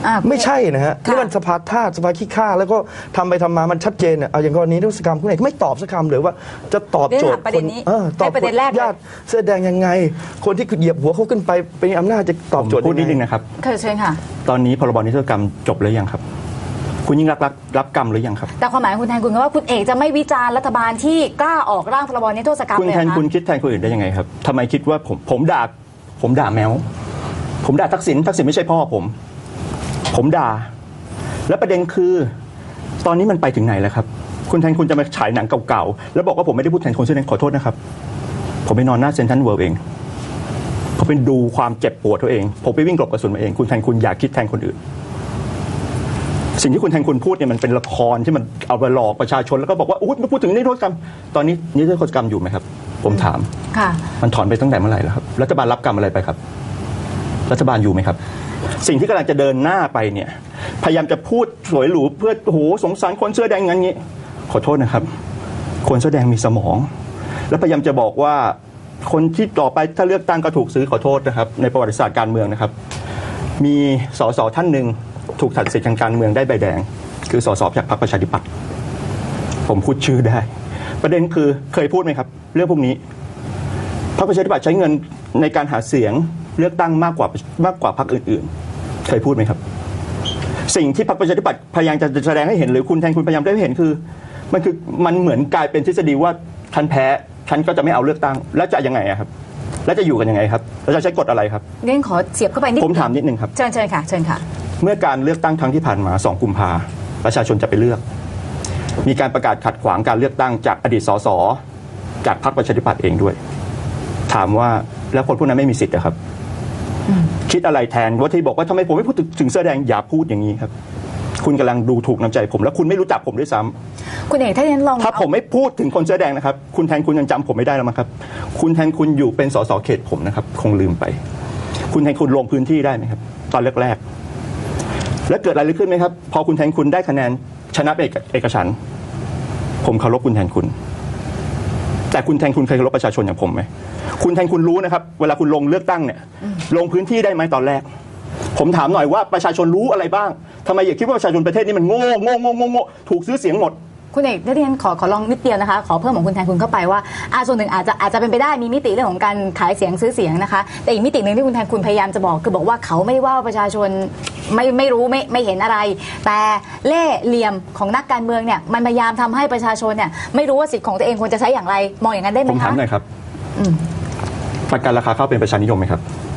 C: ไม่ใช่นะฮะนี่มันสภาธาตุสภาขี้ข้าแล้วก็ทำไปทำมามันชัดเจนเอาอย่างกรณีนิรโทษกรรมคุณเอกไม่ตอบสักคำเลยว่าจะตอบโจทย์คนตอบญาติเสื้อแดงยังไงคนที่เหยียบหัวเขาขึ้นไปเป็นอำนาจจะตอบโจทย์
D: พูดนิดนึงนะครับ
B: เชิญค่ะ
D: ตอนนี้พรบนิรโทษกรรมจบแล้วยังครับคุณยิ่งรับกรรมหรือยังครับ
B: แต่ความหมายคุณแทนคุณว่าคุณเอกจะไม่วิจารณ์รัฐบาลที่กล้าออกร่างพรบนิรโทษกรรม
D: คุณแทนคุณคิดแทนคนอื่นได้ยังไงครับทำไมคิดว่าผมด่าแมวผมด่าทักษิณไม่ใช่พ่อผมด่าและประเด็นคือตอนนี้มันไปถึงไหนแล้วครับคุณแทนคุณจะมาฉายหนังเก่าๆแล้วบอกว่าผมไม่ได้พูดแทนคนเสื้อแดงขอโทษนะครับผมไปนอนหน้าเซ็นทรัลเวิลด์เองผมไปดูความเจ็บปวดตัวเองผมไปวิ่งหลบกระสุนมาเองคุณแทนคุณอยากคิดแทนคนอื่นสิ่งที่คุณแทนคุณพูดเนี่ยมันเป็นละครที่มันเอาไปหลอกประชาชนแล้วก็บอกว่าอุ๊ยไม่พูดถึงนิรโทษกรรมตอนนี้นิรโทษกรรมอยู่ไหมครับผมถามมันถอนไปตั้งแต่เมื่อไหร่แล้วครับรัฐบาลรับกรรมอะไรไปครับรัฐบาลอยู่ไหมครับสิ่งที่กำลังจะเดินหน้าไปเนี่ยพยายามจะพูดสวยหรูเพื่อโอ้โหสงสารคนเสื้อแดงงั้นงี้ขอโทษนะครับคนเสื้อแดงมีสมองแล้วพยายามจะบอกว่าคนที่ต่อไปถ้าเลือกตั้งก็ถูกซื้อขอโทษนะครับในประวัติศาสตร์การเมืองนะครับมีสสท่านหนึ่งถูกตัดสิทธิ์ทางการเมืองได้ใบแดงคือสสจากพรรคประชาธิปัตย์ผมพูดชื่อได้ประเด็นคือเคยพูดไหมครับเรื่องพวกนี้พรรคประชาธิปัตย์ใช้เงินในการหาเสียงเลือกตั้งมากกว่าพรรคอื่นๆเคยพูดไหมครับสิ่งที่พรรคประชาธิปัตย์พยายามจะแสดงให้เห็นหรือคุณแทนคุณพยายามได้เห็นคือมันเหมือนกลายเป็นทฤษฎีว่าฉันแพ้ฉันก็จะไม่เอาเลือกตั้งแล้วจะยังไงครับแล้วจะอยู่กันยังไงครับแล้วจะใช้กฎอะไรครับ
B: เรียนขอเสียบเข้าไปนิด
D: ผมถามนิดนึงครับ
B: เชิญค่ะ
D: เมื่อการเลือกตั้งครั้งที่ผ่านมา2 กุมภาประชาชนจะไปเลือกมีการประกาศขัดขวางการเลือกตั้งจากอดีตสสจากพรรคประชาธิปัตย์เองด้วยถามว่าแล้วคนพวกนั้นไม่มีสิทธิ์นะครับคิดอะไรแทนว่าที่บอกว่าทำไมผมไม่พูดถึงเสื้อแดงอย่าพูดอย่างนี้ครับคุณกำลังดูถูกน้ำใจผมแล้วคุณไม่รู้จักผมด้วยซ้
B: ำคุณเอกถ้าอย่างนั้นลอง
D: ถ้าผมไม่พูดถึงคนเสื้อแดงนะครับคุณแทนคุณยังจำผมไม่ได้แล้วมั้งครับคุณแทนคุณอยู่เป็นสสเขตผมนะครับคงลืมไปคุณแทนคุณลงพื้นที่ได้ไหมครับตอนแรกแล้วเกิดอะไรขึ้นไหมครับพอคุณแทนคุณได้คะแนนชนะเอกฉันท์ผมเคารพคุณแทนคุณแต่คุณแทนคุณเคยเคารพประชาชนอย่างผมไหมคุณแทนคุณรู้นะครับเวลาคุณลงเลือกตั้งเนี่ยลงพื้นที่ได้ไหมตอนแรกผมถามหน่อยว่าประชาชนรู้อะไรบ้างทำไมอย่าคิดว่าประชาชนประเทศนี้มันโง่ถูกซื้อเสียงหมด
B: คุณเอกได้เรียนขอลองนิดเดียวนะคะขอเพิ่มของคุณแทนคุณเข้าไปว่าส่วนหนึ่งอาจจะเป็นไปได้มีมิติเรื่องของการขายเสียงซื้อเสียงนะคะแต่อีกมิติหนึ่งที่คุณแทนคุณพยายามจะบอกคือบอกว่าเขาไม่ว่าประชาชนไม่รู้ไม่เห็นอะไรแต่เล่ห์เหลี่ยมของนักการเมืองเนี่ยมันพยายามทำให้ประชาชนเนี่ยไม่รู้ว่าสิทธิ์ของตัวเองควรจะใช้อย่างไรมองอย่างนั้นได้ไหมคะ
D: ผมถามหน่อยครับประกันราคาข้าวเป็นประชานิยมไหมครับ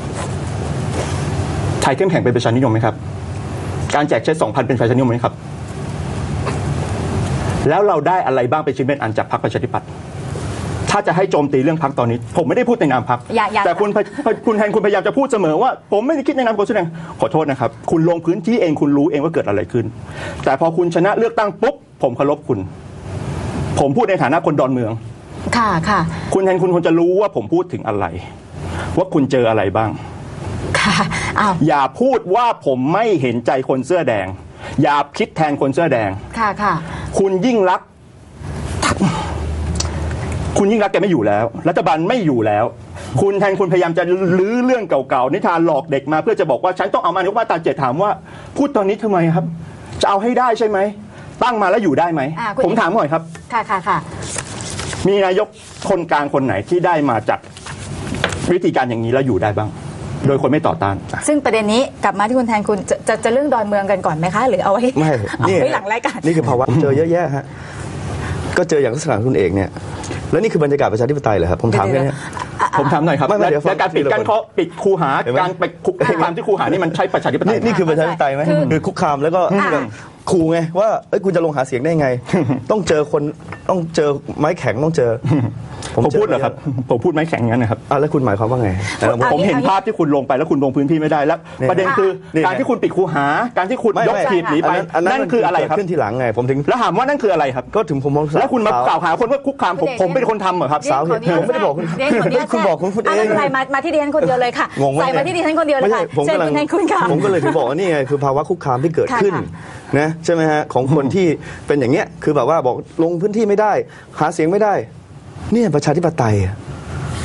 D: ไทยเข้มแข็งเป็นประชานิยมไหมครับการแจกเช็ค 2,000 เป็นประชานิยมไหมครับแล้วเราได้อะไรบ้างเป็นชิ้นเป็นอันจากพรรคประชาธิปัตย์ถ้าจะให้โจมตีเรื่องพรรคตอนนี้ผมไม่ได้พูดในนามพรรคแต่คุณแทนคุณพยายามจะพูดเสมอว่าผมไม่ได้คิดในนามคนแสดงขอโทษนะครับคุณลงพื้นที่เองคุณรู้เองว่าเกิดอะไรขึ้นแต่พอคุณชนะเลือกตั้งปุ๊บผมเคารพคุณผมพูดในฐานะคนดอนเมือง
B: ค่ะ
D: คุณแทนคุณควรจะรู้ว่าผมพูดถึงอะไรว่าคุณเจออะไรบ้างอย่าพูดว่าผมไม่เห็นใจคนเสื้อแดงอย่าคิดแทนคนเสื้อแดง
B: ค่ะ
D: คุณยิ่งรักแกไม่อยู่แล้วรัฐบาลไม่อยู่แล้วคุณแทนคุณพยายามจะลื้อเรื่องเก่าๆนิทานหลอกเด็กมาเพื่อจะบอกว่าฉันต้องเอามายกมาตรา7ถามว่าพูดตอนนี้ทำไมครับจะเอาให้ได้ใช่ไหมตั้งมาแล้วอยู่ได้ไหมผมถามหน่อยครับ
B: ค่ะ
D: มีนายกคนกลางคนไหนที่ได้มาจากวิธีการอย่างนี้แล้วอยู่ได้บ้างโดยคนไม่ต่อต้าน
B: ซึ่งประเด็นนี้กลับมาที่คุณแทนคุณจะเรื่องดอนเมืองกันก่อนไหมคะหรือเอาไว้
C: ไม่
B: หลังรายการ
C: นี่คือภาวะเจอเยอะแยะฮะก็เจออย่างลักษณะคุณเอกเนี่ยแล้วนี่คือบรรยากาศประชาธิปไตยเหรอครับผมถามแค่นี้
D: ผมถามหน่อยครับและการปิดกั้นเขาปิดคูหาการไปคุกคามที่คูหานี่มันใช่ประชาธิปไตย
C: นี่คือประชาธิปไตยไหมคือคุกคามแล้วก็ขู่ไงว่าคุณจะลงหาเสียงได้ไงต้องเจอคนต้องเจอไม้แข็งต้องเจอ
D: ผมพูดเหรอครับผมพูดไม้แข็งงั้นนะครับ
C: แล้วคุณหมายความว่าไง
D: ผมเห็นภาพที่คุณลงไปแล้วคุณลงพื้นที่ไม่ได้แล้วประเด็นคือการที่คุณปิดคูหาการที่คุณยกทีบหนีไปนั่นคืออะไรครับ
C: ขึ้นทีหลังไงผมถึง
D: แล้วถามว่านั่นคืออะไรครับ
C: ก็ถึงผมมอง
D: แล้วคุณมากล่าวหาคนว่าคุกคามผมเป็นคนทำเหรอครับ
C: สาวผมไม่ได้บอกคุณบอกคุณพูดเอง
B: มาที่ดิฉันคนเดียวเลยค่ะใส่มาที่ดิฉันคนเดียวเลยค่ะ
C: เช่นผมก็เลยถึงบอกว่านี่ไงคือภาวะคุกคามที่เกิดขึ้นนะใช่ไหมฮะของคนที่เป็นอย่างเงี้ยคือแบบว่าบอกลงพื้นที่ไม่ได้หาเสียงไม่ได้เนี่ยประชาธิปไตย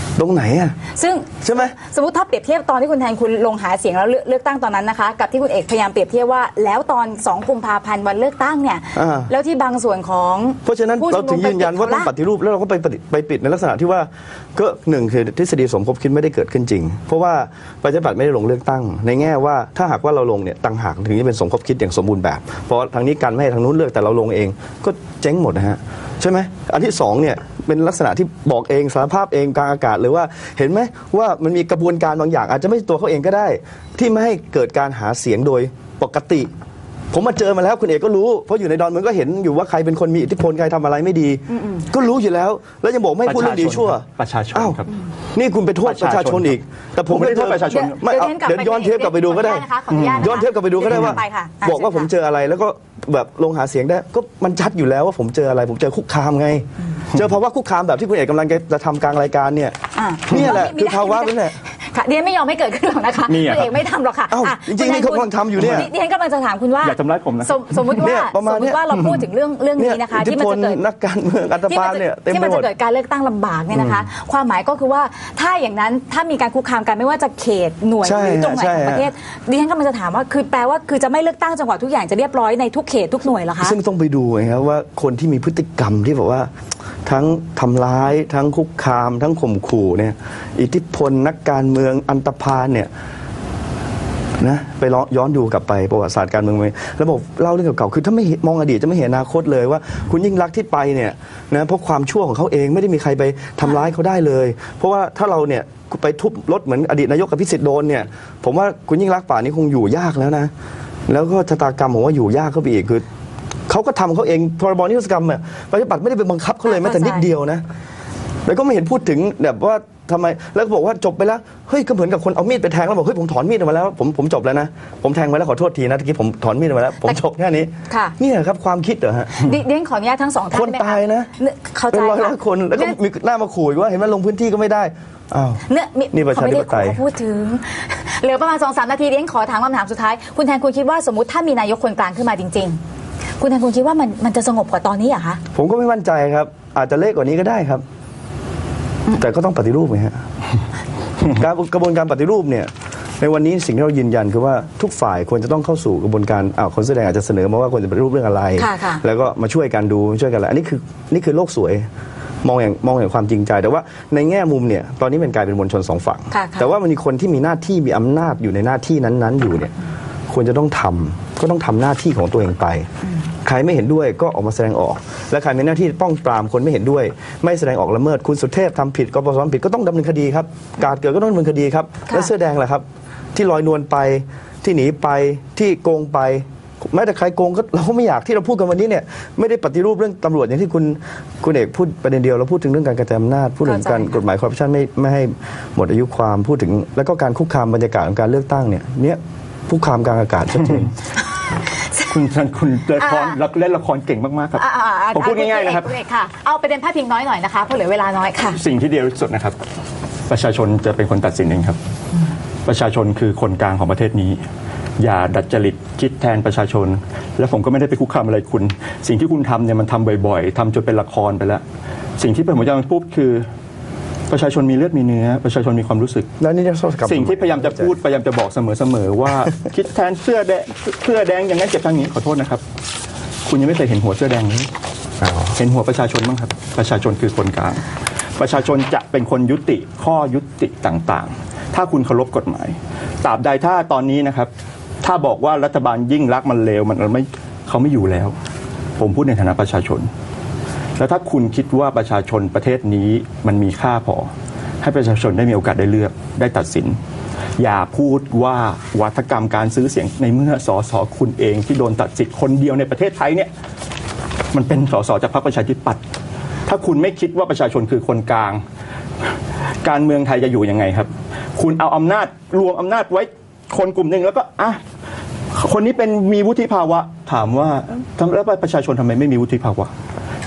C: ตรงไหนอ่ะ
B: ซึ่ง
C: ใช่ไหม
B: สมมติถ้าเปรียบเทียบตอนที่คุณแทนคุณลงหาเสียงแล้วเลือกตั้งตอนนั้นนะคะกับที่คุณเอกพยายามเปรียบเทียบว่าแล้วตอน2 กุมภาพันธ์วันเลือกตั้งเนี่ยแล้วที่บางส่วนของ
C: เพราะฉะนั้นเราถึงยืนยันว่าต้องปฏิรูปแล้วเราก็ไปปิดในลักษณะที่ว่าก็หนึ่งคือทฤษฎีสมคบคิดไม่ได้เกิดขึ้นจริงเพราะว่าประชาธิปัตย์ไม่ได้ลงเลือกตั้งในแง่ว่าถ้าหากว่าเราลงเนี่ยต่างหากถึงจะเป็นสมคบคิดอย่างสมบูรณ์แบบเพราะทางนี้กันไม่ให้ทางนู้นเลือกแต่เราลงเองก็เจ๊งหมดนะฮะใช่ไหมอันที่2เนี่ยเป็นลักษณะที่บอกเองสารภาพเองกลางอากาศเลยว่าเห็นไหมว่ามันมีกระบวนการบางอย่างอาจจะไม่ตัวเขาเองก็ได้ที่ไม่ให้เกิดการหาเสียงโดยปกติผมมาเจอมาแล้วคุณเอกก็รู้เพราะอยู่ในดอนเมืองก็เห็นอยู่ว่าใครเป็นคนมีอิทธิพลใครทำอะไรไม่ดีก็รู้อยู่แล้วแล้วยังบอกไม่พูดเรื่องดีชั่ว
D: ประชาชนครับ
C: นี่คุณไปโทษประชาชนอีกแต่ผมไม่ได้โทษประชาชนไม่เดี๋ยวย้อนเทปกลับไปดูก็ได้ย้อนเทปกลับไปดูก็ได้ว่าบอกว่าผมเจออะไรแล้วก็แบบลงหาเสียงได้ก็มันชัดอยู่แล้วว่าผมเจออะไรผมเจอคุกคามไงเจอภาวะคุกคามแบบที่คุณเอกกำลังจะทำกลางรายการเนี่ยนี่แหละคือภาวะนี่แหละ
B: ค่ะเดียนไม่ยอมให้เกิดขึ้นหรอกนะคะคุณเอกไม่ทำหรอกค่ะ
C: จริงๆนี่เขากำลังทำอยู่เนี่ย
B: เดียนกำลังจะถามคุณว่า
D: อย่าทำร้ายผมนะ
B: สมมติว่าเราพูดถึงเรื่องนี้นะคะที่มันจะเกิด
C: นักการเมืองอัตภาพเนี่ย
B: ที่มันจะเกิดการเลือกตั้งลำบากเนี่ยนะคะความหมายก็คือว่าถ้าอย่างนั้นถ้ามีการคุกคามกันไม่ว่าจะเขตหน่วยหรือตรงไหนของประเทศดิฉันกำลังจะถามว่าคือแปลว่าคือจะไม่เลือกตั้งจนกว่าทุกอย่างจะเรียบร้อยในทุกเขตทุกหน่วยเหรอคะ
C: ซึ่งต้องไปดูนะครับว่าคนที่มีพฤติกรรมที่แบบว่าทั้งทำร้ายทั้งคุกคามทั้งข่มขู่เนี่ยอิทธิพลนักการเมืองอันธพาลเนี่ยนะไปย้อนดูกลับไปประวัติศาสตร์การเมืองแล้วบอกเล่าเรื่องเก่าๆคือถ้าไม่มองอดีตจะไม่เห็นอนาคตเลยว่าคุณยิ่งรักที่ไปเนี่ยนะเพราะความชั่วของเขาเองไม่ได้มีใครไปทำร้ายเขาได้เลยเพราะว่าถ้าเราเนี่ยไปทุบรถเหมือนอดีตนายกอภิสิทธิ์โดนเนี่ยผมว่าคุณยิ่งรักป่านนี้คงอยู่ยากแล้วนะแล้วก็ชะตากรรมผมว่าอยู่ยากเข้าไปอีกคือเขาก็ทำเขาเองพรบนิรโทษกรรมเนี่ยประชาธิปัตย์ไม่ได้ไปบังคับเขาเลยแม้แต่นิดเดียวนะแล้วก็ไม่เห็นพูดถึงแบบว่าทำไมแล้วก็บอกว่าจบไปแล้วเฮ้ยก็เหมือนกับคนเอามีดไปแทงแล้วบอกเฮ้ยผมถอนมีดออกมาแล้วผมจบแล้วนะผมแทงไปแล้วขอโทษทีนะตะกี้ผมถอนมีดออกมาแล้วผมจบแค่นี้นี่แหละครับความคิดเหรอฮะ
B: เดี๋ยวขออนุญาตทั้ง2ท่าน
C: คนตายนะเป็นร้อยคนแล้วก็มีหน้ามาขู่ว่าเห็นว่าลงพื้นที่ก็ไม่ได้อ้าวนี่ประชาธิปไตย
B: พูดถึงเหลือประมาณ 2-3 นาทีเดี๋ยวขอถามคำถามสุดท้ายคุณแทนคุณคิดว่าสมมติถ้ามีนายกคนกลางขึ้นมาจริงๆคุณแทนคุณคิดว่ามันจะสงบกว่าตอนนี้อะคะ
C: ผมก็ไม่มั่นใจครับอาจจะเละกว่านี้ก็ได้ครับแต่ก็ต้องปฏิรูปไงฮะกระบวนการปฏิรูปเนี่ยในวันนี้สิ่งที่เรายืนยันคือว่าทุกฝ่ายควรจะต้องเข้าสู่กระบวนการคนแสดงอาจจะเสนอมาว่าควรจะปฏิรูปเรื่องอะไรแล้วก็มาช่วยกันดูช่วยกันอะไรอันนี้คือโลกสวยมองอย่างความจริงใจแต่ว่าในแง่มุมเนี่ยตอนนี้มันกลายเป็นมวลชน2ฝั่งแต่ว่ามันมีคนที่มีหน้าที่มีอำนาจอยู่ในหน้าที่นั้นๆอยู่เนี่ยควรจะต้องทำหน้าที่ของตัวเองไปใครไม่เห็นด้วยก็ออกมาแสดงออกและใครมีหน้าที่ป้องปรามคนไม่เห็นด้วยไม่แสดงออกละเมิดคุณสุเทพทำผิดกปปสผิดก็ต้องดำเนินคดีครับการเกิดก็ต้องดำเนินคดีครับแล้วเสื้อแดงล่ะครับที่ลอยนวลไปที่หนีไปที่โกงไปแม้แต่ใครโกงก็เราก็ไม่อยากที่เราพูดกันวันนี้เนี่ยไม่ได้ปฏิรูปเรื่องตำรวจอย่างที่คุณเอกพูดประเด็นเดียวเราพูดถึงเรื่องการกระจายอำนาจพูดถึงการกฎหมายคอร์รัปชันไม่ให้หมดอายุความพูดถึงแล้วก็การคุกคามบรรยากาศของการเลือกตั้งเนี่ยคุกคามกลางอากาศชัดเจน
D: คุณเล่นละครเก่งมากๆครับผมพูดง่ายๆนะครับ
B: ค่ะเอาประเด็นพาดพิงน้อยหน่อยนะคะเพราะเหลือเวลาน้อยค่ะ
D: สิ่งที่เดียวที่สุดนะครับประชาชนจะเป็นคนตัดสินเองครับประชาชนคือคนกลางของประเทศนี้อย่าดัดจริตคิดแทนประชาชนและผมก็ไม่ได้ไปคุกคามอะไรคุณสิ่งที่คุณทำเนี่ยมันทำบ่อยๆทำจนเป็นละครไปแล้วสิ่งที่ผมจะพูดคือประชาชนมีเลือดมีเนื้อประชาชนมีความรู้สึก
C: แล้วนี่
D: สิ่งที่พยายามจะพูดพยายามจะบอกเสมอว่าคิดแทนเสื้อแดงอย่างนั้นเจ็บทางนี้ขอโทษนะครับคุณยังไม่เคยเห็นหัวเสื้อแดงเลยเห็นหัวประชาชนบ้างครับประชาชนคือคนกลางประชาชนจะเป็นคนยุติข้อยุติต่างๆถ้าคุณเคารพกฎหมายตราบใดถ้าตอนนี้นะครับถ้าบอกว่ารัฐบาลยิ่งรักมันเลวเขาไม่อยู่แล้วผมพูดในฐานะประชาชนแล้วถ้าคุณคิดว่าประชาชนประเทศนี้มันมีค่าพอให้ประชาชนได้มีโอกาสได้เลือกได้ตัดสินอย่าพูดว่าวัฒกรรมการซื้อเสียงในเมื่อสสคุณเองที่โดนตัดสิทธิ์คนเดียวในประเทศไทยเนี่ยมันเป็นสสจากพรรคประชาธิปัตย์ถ้าคุณไม่คิดว่าประชาชนคือคนกลางการเมืองไทยจะอยู่ยังไงครับคุณเอาอำนาจรวมอำนาจไว้คนกลุ่มหนึ่งแล้วก็คนนี้มีวุฒิภาวะถามว่าแล้วประชาชนทำไมไม่มีวุฒิภาวะ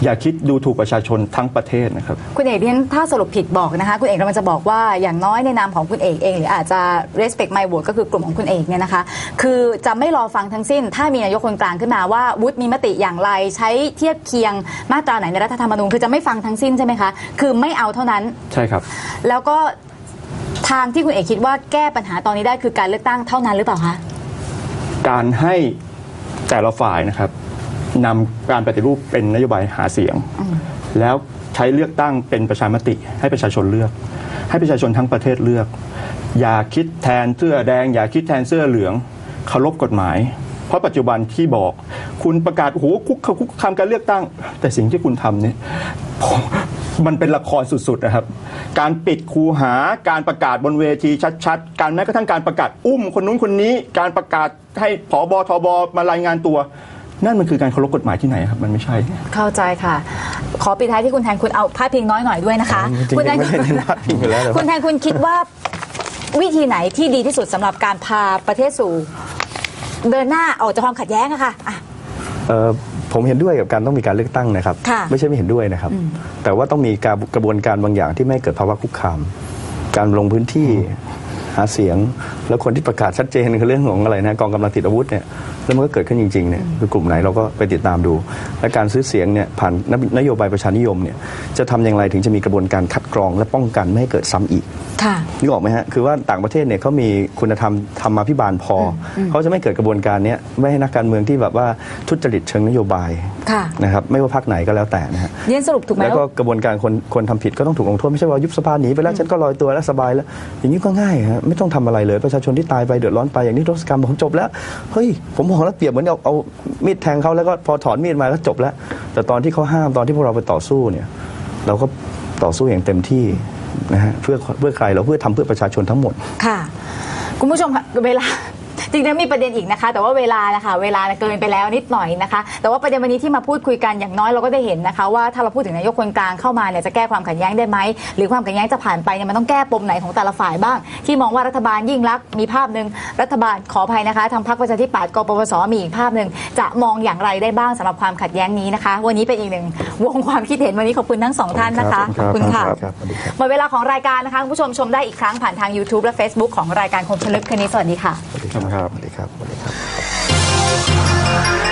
D: อย่าคิดดูถูกประชาชนทั้งประเทศนะครับ
B: คุณเอกเนี่ยถ้าสรุปผิดบอกนะคะคุณเอกกำลังจะบอกว่าอย่างน้อยในนามของคุณเอกเองหรืออาจจะ respect my vote ก็คือกลุ่มของคุณเอกเนี่ยนะคะคือจะไม่รอฟังทั้งสิ้นถ้ามีนายกคนกลางขึ้นมาว่าวุฒิมีมติอย่างไรใช้เทียบเคียงมาตราไหนในรัฐธรรมนูญคือจะไม่ฟังทั้งสิ้นใช่ไหมคะคือไม่เอาเท่านั้น
D: ใช่ครับ
B: แล้วก็ทางที่คุณเอกคิดว่าแก้ปัญหาตอนนี้ได้คือการเลือกตั้งเท่านั้นหรือเปล่าคะ
D: การให้แต่ละฝ่ายนะครับนำการปฏิรูปเป็นนโยบายหาเสียงแล้วใช้เลือกตั้งเป็นประชามติให้ประชาชนเลือกให้ประชาชนทั้งประเทศเลือกอย่าคิดแทนเสื้อแดงอย่าคิดแทนเสื้อเหลืองเคารพกฎหมายเพราะปัจจุบันที่บอกคุณประกาศโอ้โหคุกคามการเลือกตั้งแต่สิ่งที่คุณทำเนี่ยมันเป็นละครสุดๆนะครับการปิดคูหาการประกาศบนเวทีชัดๆการแม้กระทั่งการประกาศอุ้มคนนู้นคนนี้การประกาศให้ผบทบมารายงานตัวนั่นมันคือการเคารพกฎหมายที่ไหนครับมันไม่ใช่
B: เข้าใจค่ะขอปิดท้ายที่คุณแทนคุณเอาพาดพิงน้อยหน่อยด้วยนะคะ
C: คุณแทน
B: คุณแทนคุณคิดว่าวิธีไหนที่ดีที่สุดสำหรับการพาประเทศสู่เดินหน้าออกจากความขัดแย้งอะค่ะ
C: ผมเห็นด้วยกับการต้องมีการเลือกตั้งนะครับไม่ใช่ไม่เห็นด้วยนะครับแต่ว่าต้องมีกระบวนการบางอย่างที่ไม่เกิดภาวะคุกคามการลงพื้นที่หาเสียงแล้วคนที่ประกาศชัดเจนคือเรื่องของอะไรนะกองกำลังติดอาวุธเนี่ยแล้วมันก็เกิดขึ้นจริงๆเนี่ยคือกลุ่มไหนเราก็ไปติดตามดูและการซื้อเสียงเนี่ยผ่านนโยบายประชานิยมเนี่ยจะทำอย่างไรถึงจะมีกระบวนการคัดกรองและป้องกันไม่ให้เกิดซ้ำอีกนึกออกไหมฮะคือว่าต่างประเทศเนี่ยเขามีคุณธรรมธรรมาภิบาลพอเขาจะไม่เกิดกระบวนการนี้ไม่ให้นักการเมืองที่แบบว่าทุจริตเชิงนโยบายนะครับไม่ว่าพรรคไหนก็แล้วแต่นะฮะ
B: สรุปถูกไหม
C: แล้วก็กระบวนการคนทำผิดก็ต้องถูกลงโทษไม่ใช่ว่ายุบสภาหนีไปแล้วฉันก็ลอยตัวแล้วสบายแล้วอย่างนี้ก็ง่ายฮะไม่ต้องทำอะไรเลยประชาชนที่ตายไปเดือดร้อนไปอย่างนี้โทษกรรมผมจบแล้วเฮ้ยผมมองแล้วเปรียบเหมือนเอามีดแทงเขาแล้วก็พอถอนมีดมาแล้วจบแล้วแต่ตอนที่เขาห้ามตอนที่พวกเราไปต่อสู้เนี่ยเราก็ต่อสู้อย่างเต็มที่นะฮะเพื่อใครเราเพื่อทำเพื่อประชาชนทั้งหมด
B: ค่ะคุณผู้ชมค่ะเวลาจริงๆมีประเด็นอีกนะคะแต่ว่าเวลาเกินไปแล้วนิดหน่อยนะคะแต่ว่าประเด็นวันนี้ที่มาพูดคุยกันอย่างน้อยเราก็ได้เห็นนะคะว่าถ้าเราพูดถึงนายกคนกลางเข้ามาเนี่ยจะแก้ความขัดแย้งได้ไหมหรือความขัดแย้งจะผ่านไปเนี่ยมันต้องแก้ปมไหนของแต่ละฝ่ายบ้างที่มองว่ารัฐบาลยิ่งลักษณ์มีภาพนึงรัฐบาลขออภัยนะคะทางพรรคประชาธิปัตย์กปปสมีอีกภาพนึงจะมองอย่างไรได้บ้างสำหรับความขัดแย้งนี้นะคะวันนี้เป็นอีกหนึ่งวงความคิดเห็นวันนี้ขอบคุณทั้งสองท่านนะคะขอบคุณค่ะหมดเวลาของรายการนะคะคุณผู้ชมชมได้อีกครั้งผ่านทาง YouTube และ Facebook ของรายการคมชลึกคืนนี้สวัสดีค่ะ
C: สวัสดีครับ